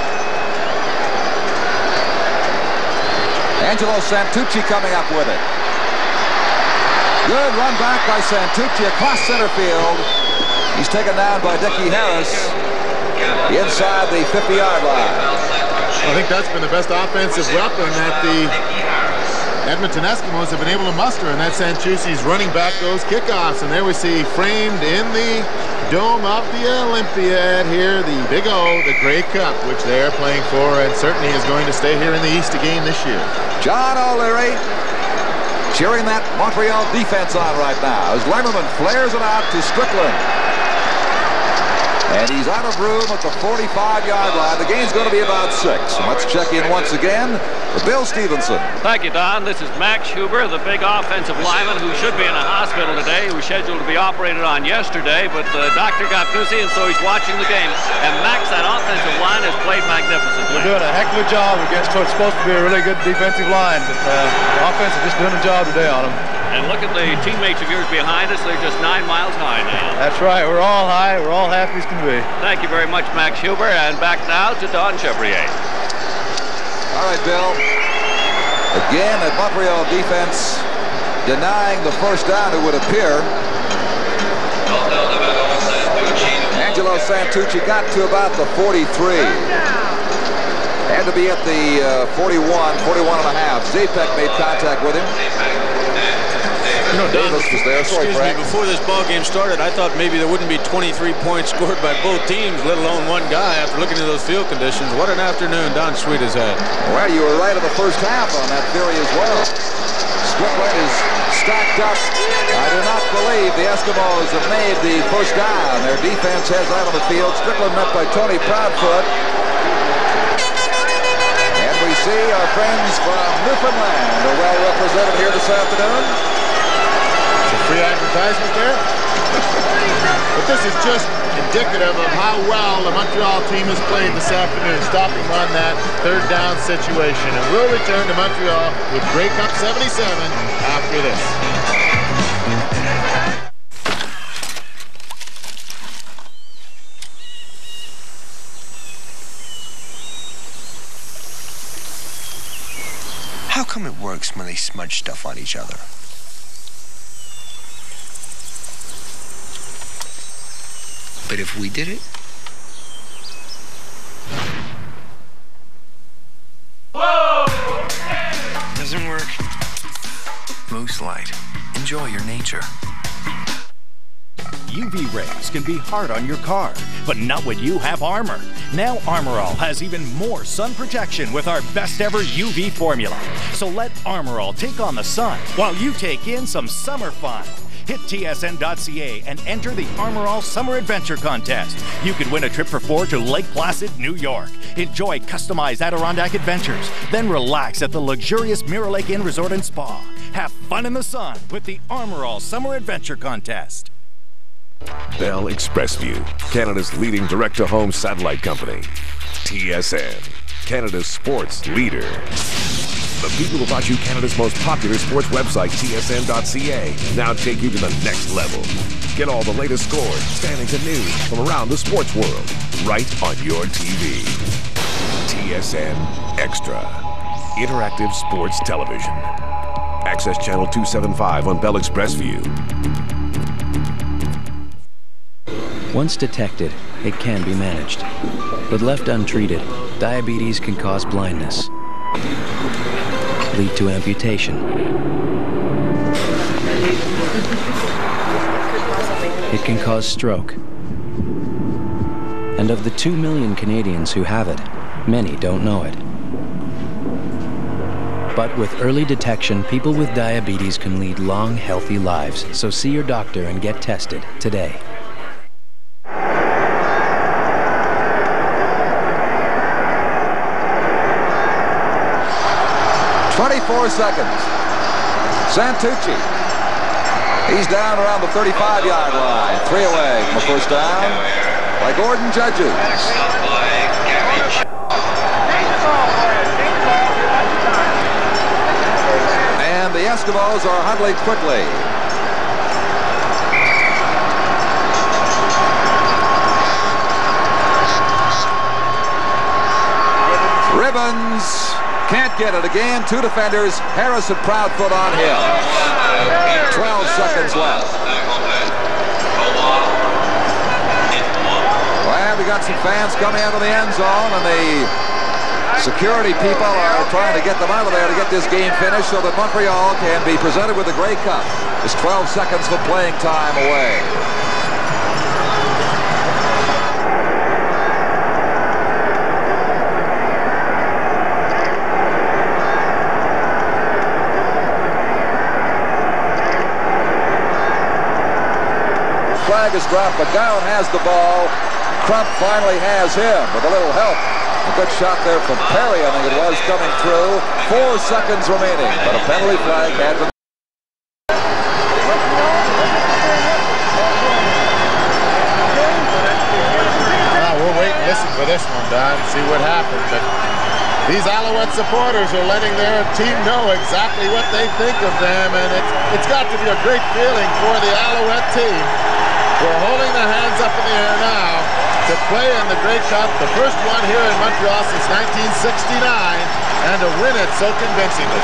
Angelo Santucci coming up with it. Good run back by Santucci across center field. He's taken down by Dickie Harris inside the fifty-yard line. I think that's been the best offensive weapon that the Edmonton Eskimos have been able to muster, and that's Santucci's running back those kickoffs. And there we see framed in the dome of the Olympiad here, the Big O, the Grey Cup, which they're playing for and certainly is going to stay here in the East again this year. John O'Leary cheering that Montreal defense on right now as Lemmerman flares it out to Strickland. And he's out of room at the forty-five-yard line. The game's going to be about six. Let's check in once again with Bill Stevenson. Thank you, Don. This is Max Huber, the big offensive lineman who should be in a hospital today, who was scheduled to be operated on yesterday, but the doctor got busy, and so he's watching the game. And Max, that offensive line has played magnificently. We're doing a heck of a job against what's supposed to be a really good defensive line, but uh, the offense is just doing a job today on them. And look at the teammates of yours behind us. They're just nine miles high now. That's right. We're all high. We're all happy as can be. Thank you very much, Max Huber. And back now to Don Chevrier. All right, Bill. Again, the Montreal defense denying the first down, it would appear. Angelo Santucci got to about the forty-three. Had to be at the uh, forty-one, forty-one and a half. Zapek made contact with him. You know, Don, Davis was there. Sorry, excuse Frank. me, before this ball game started, I thought maybe there wouldn't be twenty-three points scored by both teams, let alone one guy after looking at those field conditions. What an afternoon Don Sweet has had. Well, you were right in the first half on that theory as well. Strickland is stacked up. I do not believe the Eskimos have made the first down. Their defense has out on the field. Strickland met by Tony Proudfoot. And we see our friends from Newfoundland are well represented here this afternoon. Free advertisement there. But this is just indicative of how well the Montreal team has played this afternoon, stopping on that third down situation. And we'll return to Montreal with Grey Cup seventy-seven after this. How come it works when they smudge stuff on each other? But if we did it? Whoa! Doesn't work. Moose Light. Enjoy your nature. U V rays can be hard on your car, but not when you have Armor. Now Armorall has even more sun protection with our best ever U V formula. So let Armorall take on the sun while you take in some summer fun. Hit T S N dot C A and enter the Armorall Summer Adventure Contest. You could win a trip for four to Lake Placid, New York. Enjoy customized Adirondack adventures. Then relax at the luxurious Mirror Lake Inn Resort and Spa. Have fun in the sun with the Armorall Summer Adventure Contest. Bell Expressview, Canada's leading direct-to-home satellite company. T S N, Canada's sports leader. The people who brought you Canada's most popular sports website, T S N dot C A, now take you to the next level. Get all the latest scores, standings, and news from around the sports world right on your T V. T S N Extra, interactive sports television. Access channel two seventy-five on Bell Expressview. Once detected, it can be managed. But left untreated, diabetes can cause blindness, lead to amputation. It can cause stroke. And of the two million Canadians who have it, many don't know it. But with early detection, people with diabetes can lead long, healthy lives. So see your doctor and get tested today. twenty-four seconds. Santucci. He's down around the thirty-five yard line. Three away from the first down by Gordon Judges. And the Eskimos are huddling quickly. Ribbons. Can't get it again. Two defenders. Harris and Proudfoot on him. twelve seconds left. Well, we got some fans coming out of the end zone, and the security people are trying to get them out of there to get this game finished so that Montreal can be presented with the Grey Cup. It's twelve seconds of playing time away. Flag is dropped. McGowan has the ball. Crump finally has him with a little help. A good shot there from Perry, I think it was, coming through. Four seconds remaining, but a penalty flag had been. Well, we'll wait and listen for this one, Don, see what happens. But these Alouette supporters are letting their team know exactly what they think of them, and it's, it's got to be a great feeling for the Alouette team. We're holding their hands up in the air now to play in the Grey Cup, the first one here in Montreal since nineteen sixty-nine, and to win it so convincingly.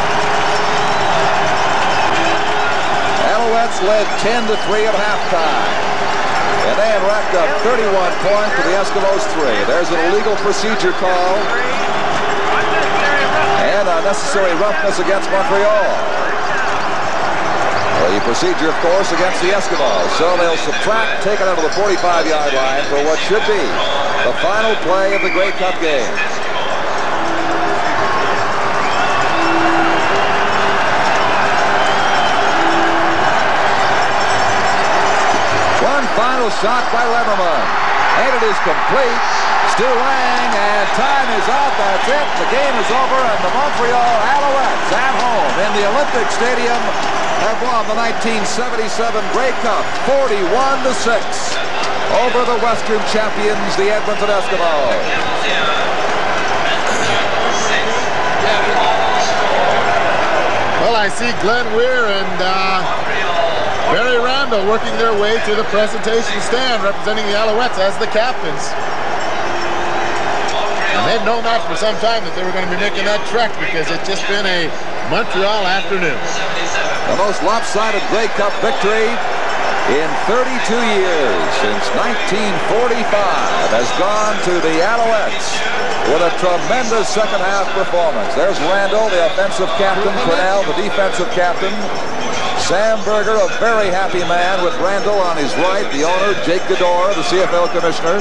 Alouettes led ten to three at halftime. And they had racked up thirty-one points to the Eskimos three. There's an illegal procedure call. And unnecessary roughness against Montreal. The procedure, of course, against the Eskimos. So they'll subtract, take it out of the forty-five yard line for what should be the final play of the Grey Cup game. One final shot by Lemmerman. And it is complete. Stu Lang, and time is out. That's it. The game is over, and the Montreal Alouettes at home in the Olympic Stadium have won the nineteen seventy-seven Grey Cup forty-one to six over the Western champions, the Edmonton Eskimos. Well, I see Glenn Weir and uh, Barry Randall working their way to the presentation stand representing the Alouettes as the captains. And they've known that for some time that they were going to be making that trek because it's just been a Montreal afternoon. The most lopsided Grey Cup victory in thirty-two years since nineteen forty-five has gone to the Alouettes with a tremendous second half performance. There's Randall, the offensive captain, Purnell, the defensive captain. Sam Berger, a very happy man with Randall on his right, the owner, Jake Gador, the C F L commissioner.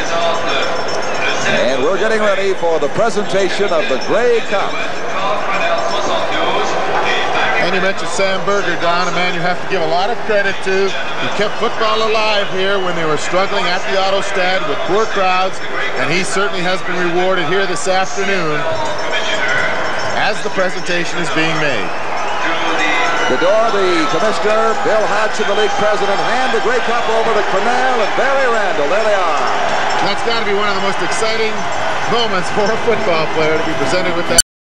And we're getting ready for the presentation of the Grey Cup. And you mentioned Sam Berger, Don, a man you have to give a lot of credit to. He kept football alive here when they were struggling at the Autostad with poor crowds, and he certainly has been rewarded here this afternoon as the presentation is being made. Gador, the commissioner, Bill Hodgson, the league president, hand the Grey Cup over to Cornell and Barry Randall. There they are. That's got to be one of the most exciting moments for a football player to be presented with that.